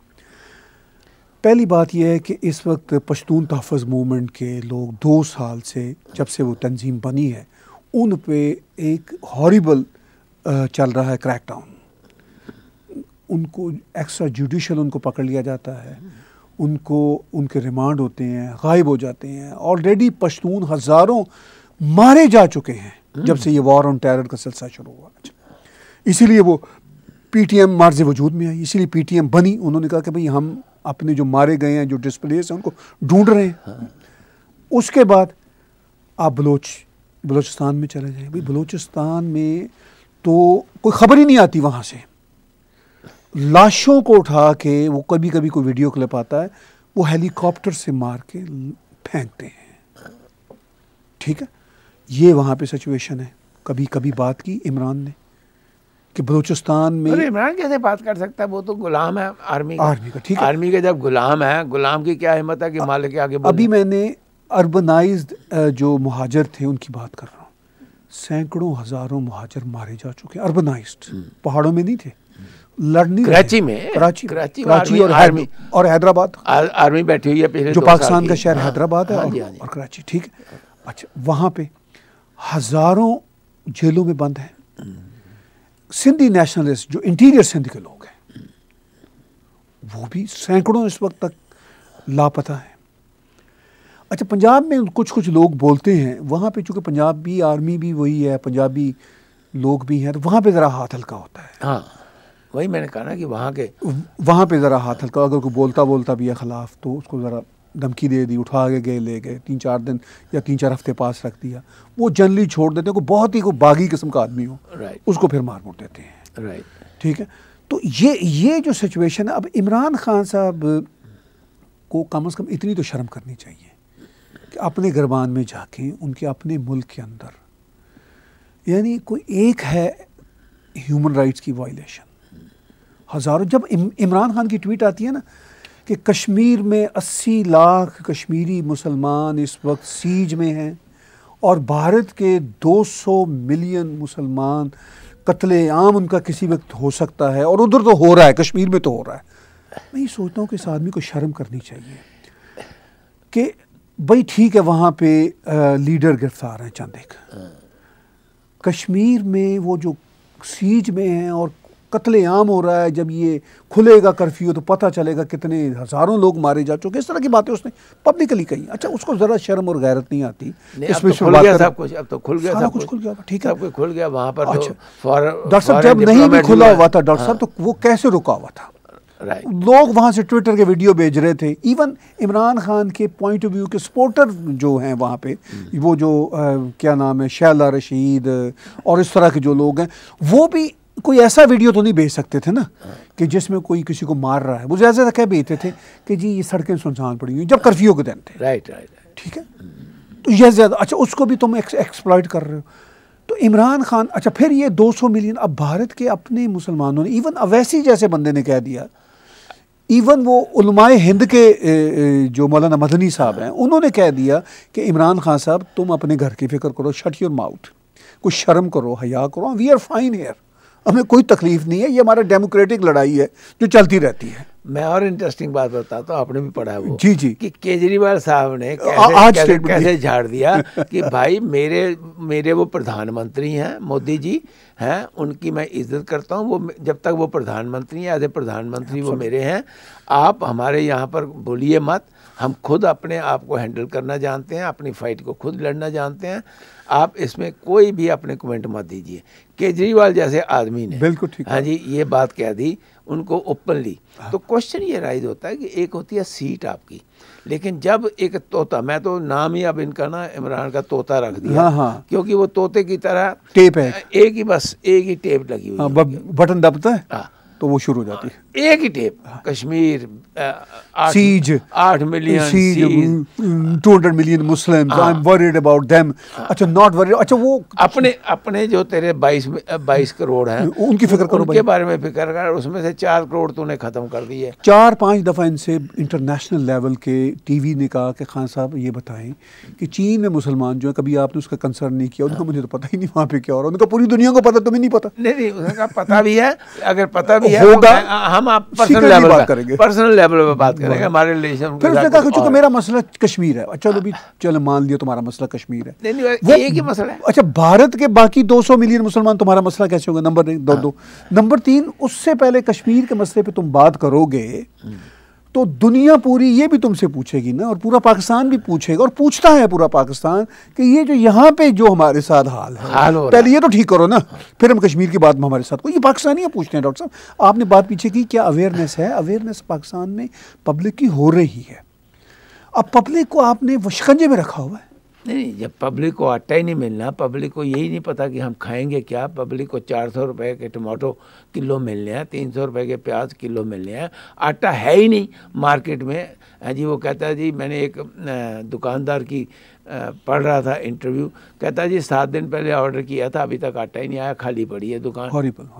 Speaker 2: पहली बात यह है कि इस वक्त पश्तून तहफ़्फ़ुज़ मूवमेंट के लोग दो साल से, जब से वो तंजीम बनी है, उन पे एक हॉरिबल चल रहा है क्रैकडाउन। उनको एक्स्ट्रा जुडिशल उनको पकड़ लिया जाता है, उनको उनके रिमांड होते हैं, गायब हो जाते हैं। ऑलरेडी पश्तून हज़ारों मारे जा चुके हैं जब से ये वॉर ऑन टेरर का सिलसिला शुरू हुआ। इसीलिए वो पीटीएम मार्ज़ वजूद में आई, इसीलिए पीटीएम बनी। उन्होंने कहा कि भाई हम अपने जो मारे गए हैं, जो डिस्प्लेस हैं, उनको ढूंढ रहे हैं। हाँ। उसके बाद आप बलोच बलोचिस्तान में चले जाएं। भाई बलोचिस्तान में तो कोई ख़बर ही नहीं आती, वहाँ से लाशों को उठा के, वो कभी कभी कोई वीडियो क्लिप आता है, वो हेलीकॉप्टर से मार के फेंकते हैं, ठीक है। ये वहाँ पे सिचुएशन है। कभी कभी बात की इमरान ने कि बलूचिस्तान में।
Speaker 1: अरे इमरान कैसे बात कर सकता है, वो तो गुलाम है आर्मी का।
Speaker 2: आर्मी का ठीक है,
Speaker 1: आर्मी का जब गुलाम है, गुलाम की क्या हिम्मत है कि मालिक के आगे बोले।
Speaker 2: अभी मैंने अर्बनाइज्ड जो मुहाजिर थे उनकी बात कर रहा हूँ, सैकड़ों हजारों मुहाजिर मारे जा चुके, अर्बनाइज्ड, पहाड़ों में नहीं थे, लड़ नहीं,
Speaker 1: कराची में,
Speaker 2: कराची
Speaker 1: कराची,
Speaker 2: कराची और
Speaker 1: आर्मी
Speaker 2: और हैदराबाद,
Speaker 1: आर्मी बैठी हुई है पहले
Speaker 2: जो पाकिस्तान का शहर हैदराबाद है,
Speaker 1: हाँ
Speaker 2: और,
Speaker 1: जी, हाँ जी।
Speaker 2: और कराची, ठीक है। अच्छा, वहाँ पे हजारों जेलों में बंद हैं सिंधी नेशनलिस्ट, जो इंटीरियर सिंध के लोग हैं, वो भी सैकड़ों इस वक्त तक लापता हैं। अच्छा, पंजाब में कुछ कुछ लोग बोलते हैं, वहाँ पे चूँकि पंजाबी आर्मी भी वही है, पंजाबी लोग भी हैं, तो वहाँ पे ज़रा हाथ हल्का होता है।
Speaker 1: हाँ, वही मैंने कहा ना कि वहाँ के
Speaker 2: वहाँ पे ज़रा हाथ हल्का, अगर कोई बोलता बोलता भी है ख़िलाफ़ तो उसको ज़रा धमकी दे दी, उठा के गए, ले गए, तीन चार दिन या तीन चार हफ्ते पास रख दिया, वो जनरली छोड़ देते हैं। कोई बहुत ही कोई बागी किस्म का आदमी हो,
Speaker 1: राइट,
Speaker 2: उसको फिर मार मुड़ देते हैं,
Speaker 1: राइट,
Speaker 2: ठीक है। तो ये ये जो सिचुएशन है, अब इमरान खान साहब को कम से कम इतनी तो शर्म करनी चाहिए कि अपने गिरबान में जाके उनके अपने मुल्क के अंदर, यानी कोई एक है ह्यूमन राइट्स की वायलेशन, हज़ारों, जब इम, इमरान खान की ट्वीट आती है ना कि कश्मीर में अस्सी लाख कश्मीरी मुसलमान इस वक्त सीज में हैं और भारत के दो सौ मिलियन मुसलमान, कत्ले आम उनका किसी वक्त हो सकता है, और उधर तो हो रहा है, कश्मीर में तो हो रहा है। मैं ये सोचता हूँ कि इस आदमी को शर्म करनी चाहिए कि भाई ठीक है, वहाँ पे आ, लीडर गिरफ्तार हैं चंद एक, कश्मीर में वो जो सीज में हैं और कत्ले आम हो रहा है, जब ये खुलेगा कर्फ्यू तो पता चलेगा कितने हज़ारों लोग मारे जा चुके, इस तरह की बातें उसने पब्लिकली कही। अच्छा, उसको ज़रा शर्म और गैरत नहीं आती,
Speaker 1: इसमें तो खुल गया सब कुछ, अब तो खुल गया,
Speaker 2: सारा
Speaker 1: सब
Speaker 2: कुछ खुल गया, ठीक है,
Speaker 1: सब कुछ खुल गया वहाँ पर।
Speaker 2: अच्छा,
Speaker 1: डॉक्टर
Speaker 2: साहब जब नहीं भी खुला हुआ था डॉक्टर साहब, तो वो कैसे रुका हुआ था?
Speaker 1: राइट,
Speaker 2: लोग वहाँ से ट्विटर के वीडियो भेज रहे थे, इवन इमरान खान के पॉइंट ऑफ व्यू के सपोर्टर जो हैं वहाँ पे, वो जो आ, क्या नाम है, शैला रशीद और इस तरह के जो लोग हैं, वो भी कोई ऐसा वीडियो तो नहीं भेज सकते थे ना कि जिसमें कोई किसी को मार रहा है। वो ज़्यादा क्या भेजते थे कि जी ये सड़कें सुनसान पड़ी हुई, जब कर्फ्यू के दिन थे,
Speaker 1: राइट राइट,
Speaker 2: ठीक है, तो यह ज़्यादा, अच्छा उसको भी तुम एक्सप्लॉइट कर रहे हो। तो इमरान खान, अच्छा फिर ये दो सौ मिलियन, अब भारत के अपने मुसलमानों ने, इवन अवैसी जैसे बंदे ने कह दिया, इवन वो उलमाए हिंद के जो मौलाना मदनी साहब हैं, उन्होंने कह दिया कि इमरान खान साहब तुम अपने घर की फिक्र करो, शट योर माउथ, कुछ शर्म करो, हया करो, वी आर फाइन हियर, हमें कोई तकलीफ नहीं है, ये हमारा डेमोक्रेटिक लड़ाई है जो चलती रहती है।
Speaker 1: मैं और इंटरेस्टिंग बात बताता हूँ, आपने भी पढ़ा है वो,
Speaker 2: जी जी,
Speaker 1: कि केजरीवाल साहब ने कैसे
Speaker 2: आज
Speaker 1: कैसे, कैसे झाड़ दिया कि भाई मेरे मेरे वो प्रधानमंत्री हैं, मोदी जी हैं, उनकी मैं इज्जत करता हूँ, वो जब तक वो प्रधानमंत्री हैं, एज ए प्रधानमंत्री वो मेरे हैं, आप हमारे यहाँ पर बोलिए मत, हम खुद अपने आप को हैंडल करना जानते हैं, अपनी फाइट को खुद लड़ना जानते हैं, आप इसमें कोई भी अपने कमेंट मत दीजिए। केजरीवाल जैसे आदमी ने,
Speaker 2: बिल्कुल ठीक,
Speaker 1: हाँ जी, ये बात कह दी उनको ओपनली। तो क्वेश्चन ये राइज होता है कि एक होती है सीट आपकी, लेकिन जब एक तोता, मैं तो नाम ही अब इनका ना इमरान का तोता रख दिया,
Speaker 2: हाँ हाँ,
Speaker 1: क्योंकि वो तोते की तरह
Speaker 2: टेप है,
Speaker 1: एक ही, बस एक ही टेप लगी हुई,
Speaker 2: हाँ, बटन दबता है,
Speaker 1: हाँ,
Speaker 2: तो वो शुरू हो जाती है,
Speaker 1: एक ही टेप, कश्मीर,
Speaker 2: सीज,
Speaker 1: आठ million,
Speaker 2: two hundred million Muslims, I am worried about them, अच्छा नॉट वरीड, अच्छा वो
Speaker 1: अपने अपने जो तेरे बाईस बाईस करोड़ हैं
Speaker 2: उनकी फिक्र करो,
Speaker 1: उनके बारे में फिक्र कर, उसमें से चार करोड़ तूने खत्म कर दिए।
Speaker 2: चार पांच दफ़ा इनसे इंटरनेशनल लेवल के टीवी ने कहा कि खान साहब ये बताएं कि चीन में मुसलमान जो है, कभी आपने उसका कंसर्न नहीं किया? उनको मुझे तो पता ही नहीं वहाँ पे क्या हो रहा है, उनका पूरी दुनिया को पता, तुम्हें नहीं पता?
Speaker 1: नहीं नहीं, उसका पता भी है, अगर पता भी है
Speaker 2: होगा,
Speaker 1: हम आप पर्सनल लेवल बात करेंगे, पर्सनल लेवल पे बात करेंगे, हमारे रिलेशन।
Speaker 2: फिर उसने कहा कि चूंकि मेरा मसला कश्मीर है, चलो भी चलो मान लिया तुम्हारा मसला कश्मीर है,
Speaker 1: नहीं नहीं, एक ही मसला है।
Speaker 2: अच्छा, भारत के बाकी दो सौ मिलियन मुसलमान, तुम्हारा मसला कैसे होगा? नंबर एक, दो दो नंबर तीन, उससे पहले कश्मीर के मसले पे तुम बात करोगे तो दुनिया पूरी ये भी तुमसे पूछेगी ना, और पूरा पाकिस्तान भी पूछेगा, और पूछता है पूरा पाकिस्तान कि ये जो यहाँ पे जो हमारे साथ हाल है,
Speaker 1: हाल हो
Speaker 2: पहले ये तो ठीक करो ना, फिर हम कश्मीर की बात में हमारे साथ को, ये पाकिस्तानी पूछते हैं। डॉक्टर साहब, आपने बात पीछे की, क्या अवेयरनेस है? अवेयरनेस पाकिस्तान में पब्लिक की हो रही है, अब पब्लिक को आपने वो शिकंजे में रखा हुआ है।
Speaker 1: नहीं, जब पब्लिक को आटा ही नहीं मिलना, पब्लिक को यही नहीं पता कि हम खाएंगे क्या, पब्लिक को चार सौ रुपये के टमाटो किलो मिलने हैं, तीन सौ रुपये के प्याज किलो मिलने हैं, आटा है ही नहीं मार्केट में। जी वो कहता है जी, मैंने एक दुकानदार की पढ़ रहा था इंटरव्यू, कहता है जी सात दिन पहले ऑर्डर किया था, अभी तक आटा ही नहीं आया, खाली पड़ी है दुकान।
Speaker 2: Horrible horrible.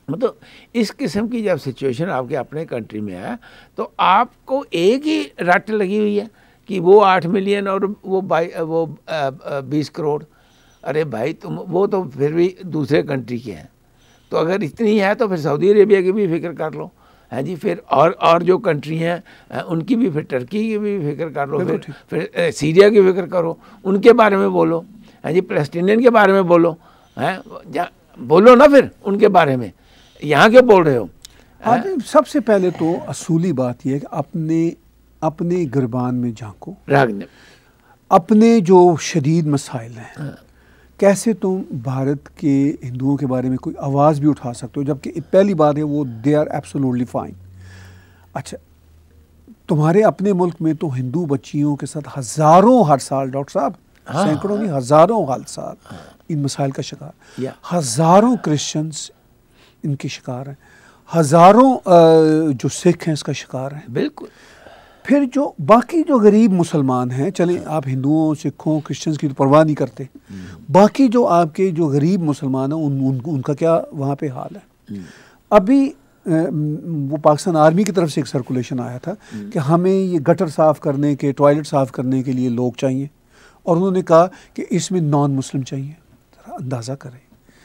Speaker 1: मतलब इस किस्म की जब सिचुएशन आपके अपने कंट्री में है तो आपको एक ही रट लगी हुई है कि वो आठ मिलियन और वो बाई वो बीस करोड़। अरे भाई तुम वो तो फिर भी दूसरे कंट्री के हैं, तो अगर इतनी है तो फिर सऊदी अरेबिया की भी फिक्र कर लो, है जी। फिर और और जो कंट्री हैं उनकी भी, फिर टर्की की भी फिक्र कर लो, फिर फिर सीरिया की फिक्र करो, उनके बारे में बोलो, है जी। पैलेस्टीनियन के बारे में बोलो, हैं बोलो ना फिर उनके बारे में, यहाँ क्यों बोल रहे हो?
Speaker 2: हाँ, सबसे पहले तो असूली बात यह है कि अपने अपने गिरबान में झांको, अपने जो शदीद मसाइल हैं। हाँ। कैसे तुम भारत के हिंदुओं के बारे में कोई आवाज़ भी उठा सकते हो, जबकि पहली बात है वो दे आर एब्सोल्युटली फाइन। अच्छा, तुम्हारे अपने मुल्क में तो हिंदू बच्चियों के साथ हज़ारों हर साल, डॉक्टर साहब, हाँ, सैकड़ों नहीं हज़ारों हर साल हाँ, इन मसाइल का शिकार, हज़ारों क्रिश्चियंस इनके शिकार हैं, हज़ारों जो सिख हैं इसका शिकार हैं।
Speaker 1: बिल्कुल।
Speaker 2: फिर जो बाकी जो गरीब मुसलमान हैं, चलें आप हिंदुओं, सिखों, क्रिश्चियंस की तो परवाह नहीं करते, बाकी जो आपके जो गरीब मुसलमान हैं उन, उन, उनका क्या वहाँ पे हाल है? अभी वो पाकिस्तान आर्मी की तरफ से एक सर्कुलेशन आया था कि हमें ये गटर साफ़ करने के, टॉयलेट साफ़ करने के लिए लोग चाहिए, और उन्होंने कहा कि इसमें नॉन मुस्लिम चाहिए। अंदाज़ा करें,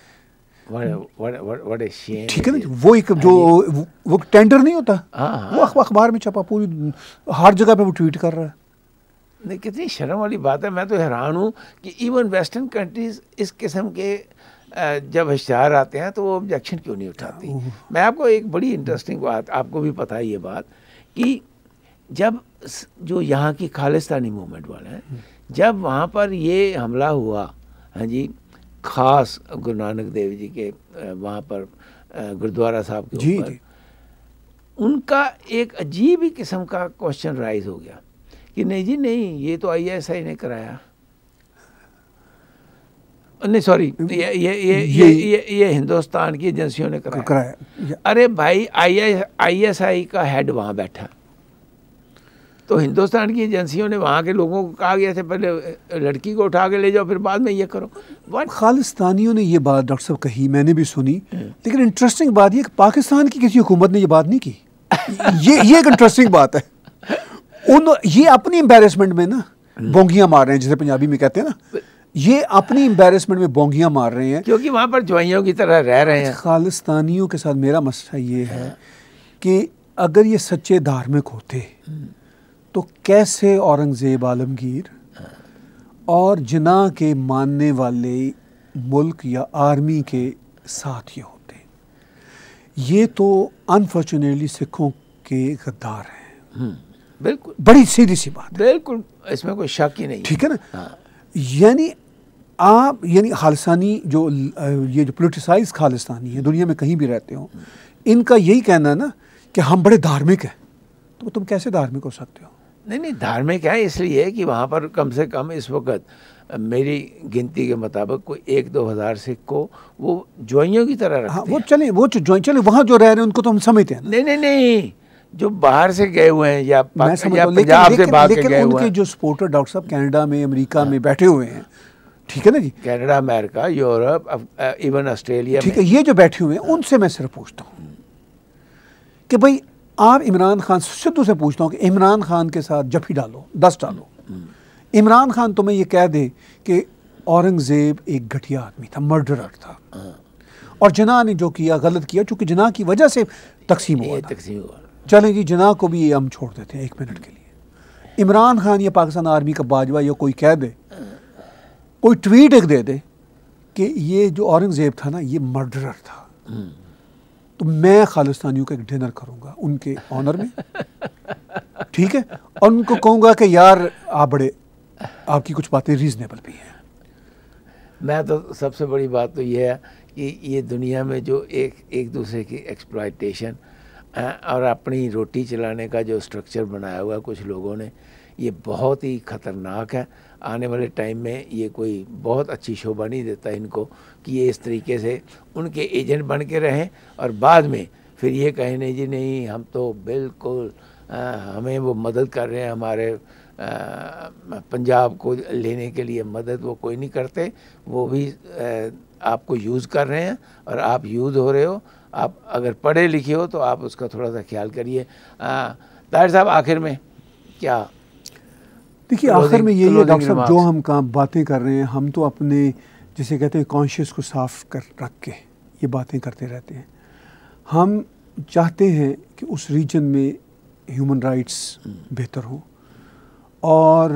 Speaker 2: ठीक है ना। वो एक जो वो टेंडर नहीं होता, वो अखबार में छपा, पूरी हर जगह पे वो ट्वीट कर रहा है।
Speaker 1: नहीं, कितनी शर्म वाली बात है। मैं तो हैरान हूँ कि इवन वेस्टर्न कंट्रीज इस किस्म के जब इश्तिहार आते हैं तो वो ऑब्जेक्शन क्यों नहीं उठाती। मैं आपको एक बड़ी इंटरेस्टिंग बात, आपको भी पता है ये बात, कि जब जो यहाँ की खालिस्तानी मूवमेंट वाले हैं, जब वहाँ पर ये हमला हुआ, हाँ जी, ख़ास गुरु नानक देव जी के वहाँ पर गुरुद्वारा साहब के ऊपर, उनका एक अजीब ही किस्म का क्वेश्चन राइज हो गया कि नहीं जी नहीं, ये तो आई एस आई ने कराया, नहीं सॉरी ये ये ये ये ये, ये, ये हिंदुस्तान की एजेंसियों ने कराया, कराया। अरे भाई, आई एस आई का हेड वहाँ बैठा, तो हिंदुस्तान की एजेंसियों ने वहाँ के लोगों को कहा गया था पहले लड़की को उठा के ले जाओ, फिर बाद में ये करो।
Speaker 2: खालिस्तानियों ने ये बात डॉक्टर साहब कही, मैंने भी सुनी, लेकिन इंटरेस्टिंग बात ये कि पाकिस्तान की किसी हुकूमत ने ये बात नहीं की। ये ये एक इंटरेस्टिंग बात है। उन ये अपनी एम्बेरसमेंट में ना बोंगियाँ मार रहे हैं, जिसे पंजाबी में कहते हैं ना, ये अपनी एम्बेरसमेंट में बोंगियाँ मार रहे हैं,
Speaker 1: क्योंकि वहाँ पर ज्वाइयों की तरह रह रहे हैं।
Speaker 2: खालिस्तानियों के साथ मेरा मसला ये है कि अगर ये सच्चे धार्मिक होते तो कैसे औरंगज़ेब आलमगीर और जिन्ना के मानने वाले मुल्क या आर्मी के साथ ये होते। ये तो अनफॉर्चुनेटली सिखों के गद्दार हैं।
Speaker 1: बिल्कुल,
Speaker 2: बड़ी सीधी सी बात,
Speaker 1: बिल्कुल, इसमें कोई शक ही नहीं,
Speaker 2: ठीक है ना। हाँ। यानी आप यानी खालिस्तानी जो ये जो पोलिटिसाइज खालिस्तानी है, दुनिया में कहीं भी रहते हो, इनका यही कहना है ना कि हम बड़े धार्मिक हैं। तो तुम कैसे धार्मिक हो सकते हो?
Speaker 1: नहीं नहीं, धार्मिक है इसलिए कि वहाँ पर कम से कम इस वक्त मेरी गिनती के मुताबिक कोई एक दो हज़ार सिख को वो ज्वाइयों की तरह रखते
Speaker 2: हाँ, वो चले वो ज्वाइन चले वहाँ जो रह रहे हैं उनको तो हम समझते हैं।
Speaker 1: नहीं नहीं नहीं, जो बाहर से गए हुए हैं या, या पंजाब से भाग के गए हुए हैं,
Speaker 2: जो सपोर्टर डॉक्टर साहब कनाडा में, अमेरिका में बैठे हुए हैं, ठीक है ना जी,
Speaker 1: Canada, America, Europe, even Australia,
Speaker 2: ठीक है, ये जो बैठे हुए हैं उनसे मैं सिर्फ पूछता हूँ कि भाई आप इमरान खान, सिद्धू से पूछता हूँ कि इमरान खान के साथ जफी डालो, दस डालो, इमरान खान तुम्हें ये कह दे कि औरंगज़ेब एक घटिया आदमी था, मर्डरर था, और जिन्ना ने जो किया गलत किया, चूँकि जिन्ना की वजह से तकसीम हुआ
Speaker 1: तकसीम हुआ।
Speaker 2: चलें जी, जिन्ना को भी ये हम छोड़ देते हैं एक मिनट के लिए। इमरान खान या पाकिस्तान आर्मी का बाजवा या कोई कह दे, कोई ट्वीट एक दे दे कि ये जो औरंगज़ेब था ना ये मर्डरर था, तो मैं खालिस्तानियों का एक डिनर करूंगा उनके ऑनर में, ठीक है, और उनको कहूँगा कि यार आप बड़े, आपकी कुछ बातें रीजनेबल भी हैं।
Speaker 1: मैं तो सबसे बड़ी बात तो ये है कि ये दुनिया में जो एक एक दूसरे की एक्सप्लॉयटेशन और अपनी रोटी चलाने का जो स्ट्रक्चर बनाया हुआ है कुछ लोगों ने, ये बहुत ही ख़तरनाक है। आने वाले टाइम में ये कोई बहुत अच्छी शोभा नहीं देता इनको कि ये इस तरीके से उनके एजेंट बन के रहें और बाद में फिर ये कहें नहीं जी नहीं, हम तो बिल्कुल आ, हमें वो मदद कर रहे हैं, हमारे पंजाब को लेने के लिए मदद वो कोई नहीं करते, वो भी आ, आपको यूज़ कर रहे हैं और आप यूज़ हो रहे हो। आप अगर पढ़े लिखे हो तो आप उसका थोड़ा सा ख्याल करिए। ताहिर साहब, आखिर में क्या?
Speaker 2: देखिए, आखिर में यही है डॉक्टर साहब, जो हम काम बातें कर रहे हैं, हम तो अपने जिसे कहते हैं कॉन्शियस को साफ कर रख के ये बातें करते रहते हैं। हम चाहते हैं कि उस रीजन में ह्यूमन राइट्स बेहतर हो और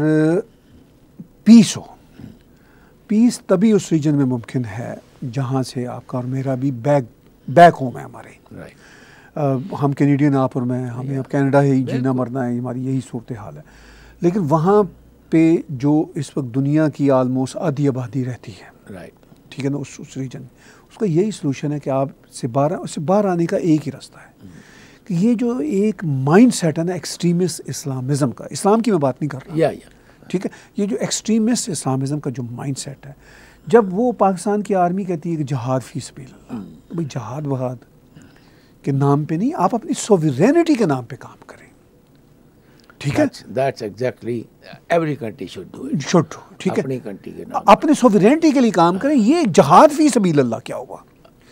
Speaker 2: पीस हो। पीस तभी उस रीजन में मुमकिन है जहाँ से आपका और मेरा भी बैक बैक होम है हमारे।
Speaker 1: राइट।
Speaker 2: uh, हम कैनेडियन, आप और मैं, हमें अब कनाडा है, जीना मरना है, हमारी यही सूरत हाल है। लेकिन वहाँ पे जो इस वक्त दुनिया की आलमोस्ट आधी आबादी रहती है,
Speaker 1: राइट,
Speaker 2: ठीक है ना, उस उस रीजन में, उसका यही सलूशन है कि आप से बाहर उससे बाहर आने का एक ही रास्ता है कि ये जो एक माइंड सेट है ना एक्सट्रीमिस्ट इस्लामिज़म का, इस्लाम की मैं बात नहीं कर रहा,
Speaker 1: या या
Speaker 2: ठीक है, ये जो एक्सट्रीमिस्ट इस्लामिज़म का जो माइंड सेट है, जब वो पाकिस्तान की आर्मी कहती है कि जहाद फी सबीलिल्लाह, तो भाई जहाद वहाद के नाम पे नहीं, आप अपनी सोवरेनिटी के नाम पे काम करें, ठीक है।
Speaker 1: That's exactly every country should do it,
Speaker 2: should do, ठीक है,
Speaker 1: अपनी कंट्री के नाम,
Speaker 2: अपनी सोवरेनिटी के लिए काम करें। ये जहाद फी सबीलिल्लाह क्या हुआ?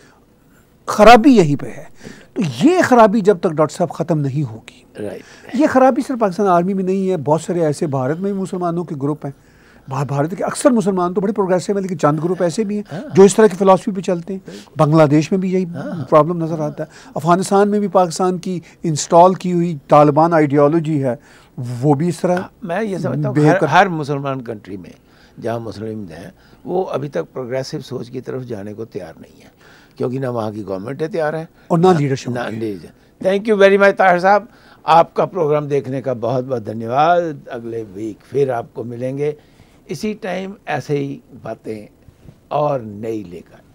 Speaker 2: खराबी यहीं पे है। तो ये खराबी जब तक डॉक्टर साहब ख़त्म नहीं होगी,
Speaker 1: राइट,
Speaker 2: ये खराबी सिर्फ पाकिस्तान आर्मी में नहीं है, बहुत सारे ऐसे भारत में भी मुसलमानों के ग्रुप हैं, भारत के अक्सर मुसलमान तो बड़े प्रोग्रेसिव है, लेकिन चंद ग्रुप ऐसे भी हैं
Speaker 1: हाँ,
Speaker 2: जो इस तरह की फ़िलासफ़ी पे चलते हैं। बांग्लादेश में भी यही हाँ, प्रॉब्लम नज़र आता है। अफ़गानिस्तान में भी पाकिस्तान की इंस्टॉल की हुई तालिबान आइडियोलॉजी है, वो भी इस तरह।
Speaker 1: मैं ये समझता हूँ हर, हर मुसलमान कंट्री में जहाँ मुस्लिम हैं, वो अभी तक प्रोग्रेसिव सोच की तरफ जाने को तैयार नहीं है, क्योंकि ना वहाँ की गवर्नमेंट तैयार है
Speaker 2: और ना लीडरशिप।
Speaker 1: ना leadership. Thank you very much Tahir sahab, आपका प्रोग्राम देखने का बहुत बहुत धन्यवाद। अगले वीक फिर आपको मिलेंगे इसी टाइम, ऐसे ही बातें और नई लेकर।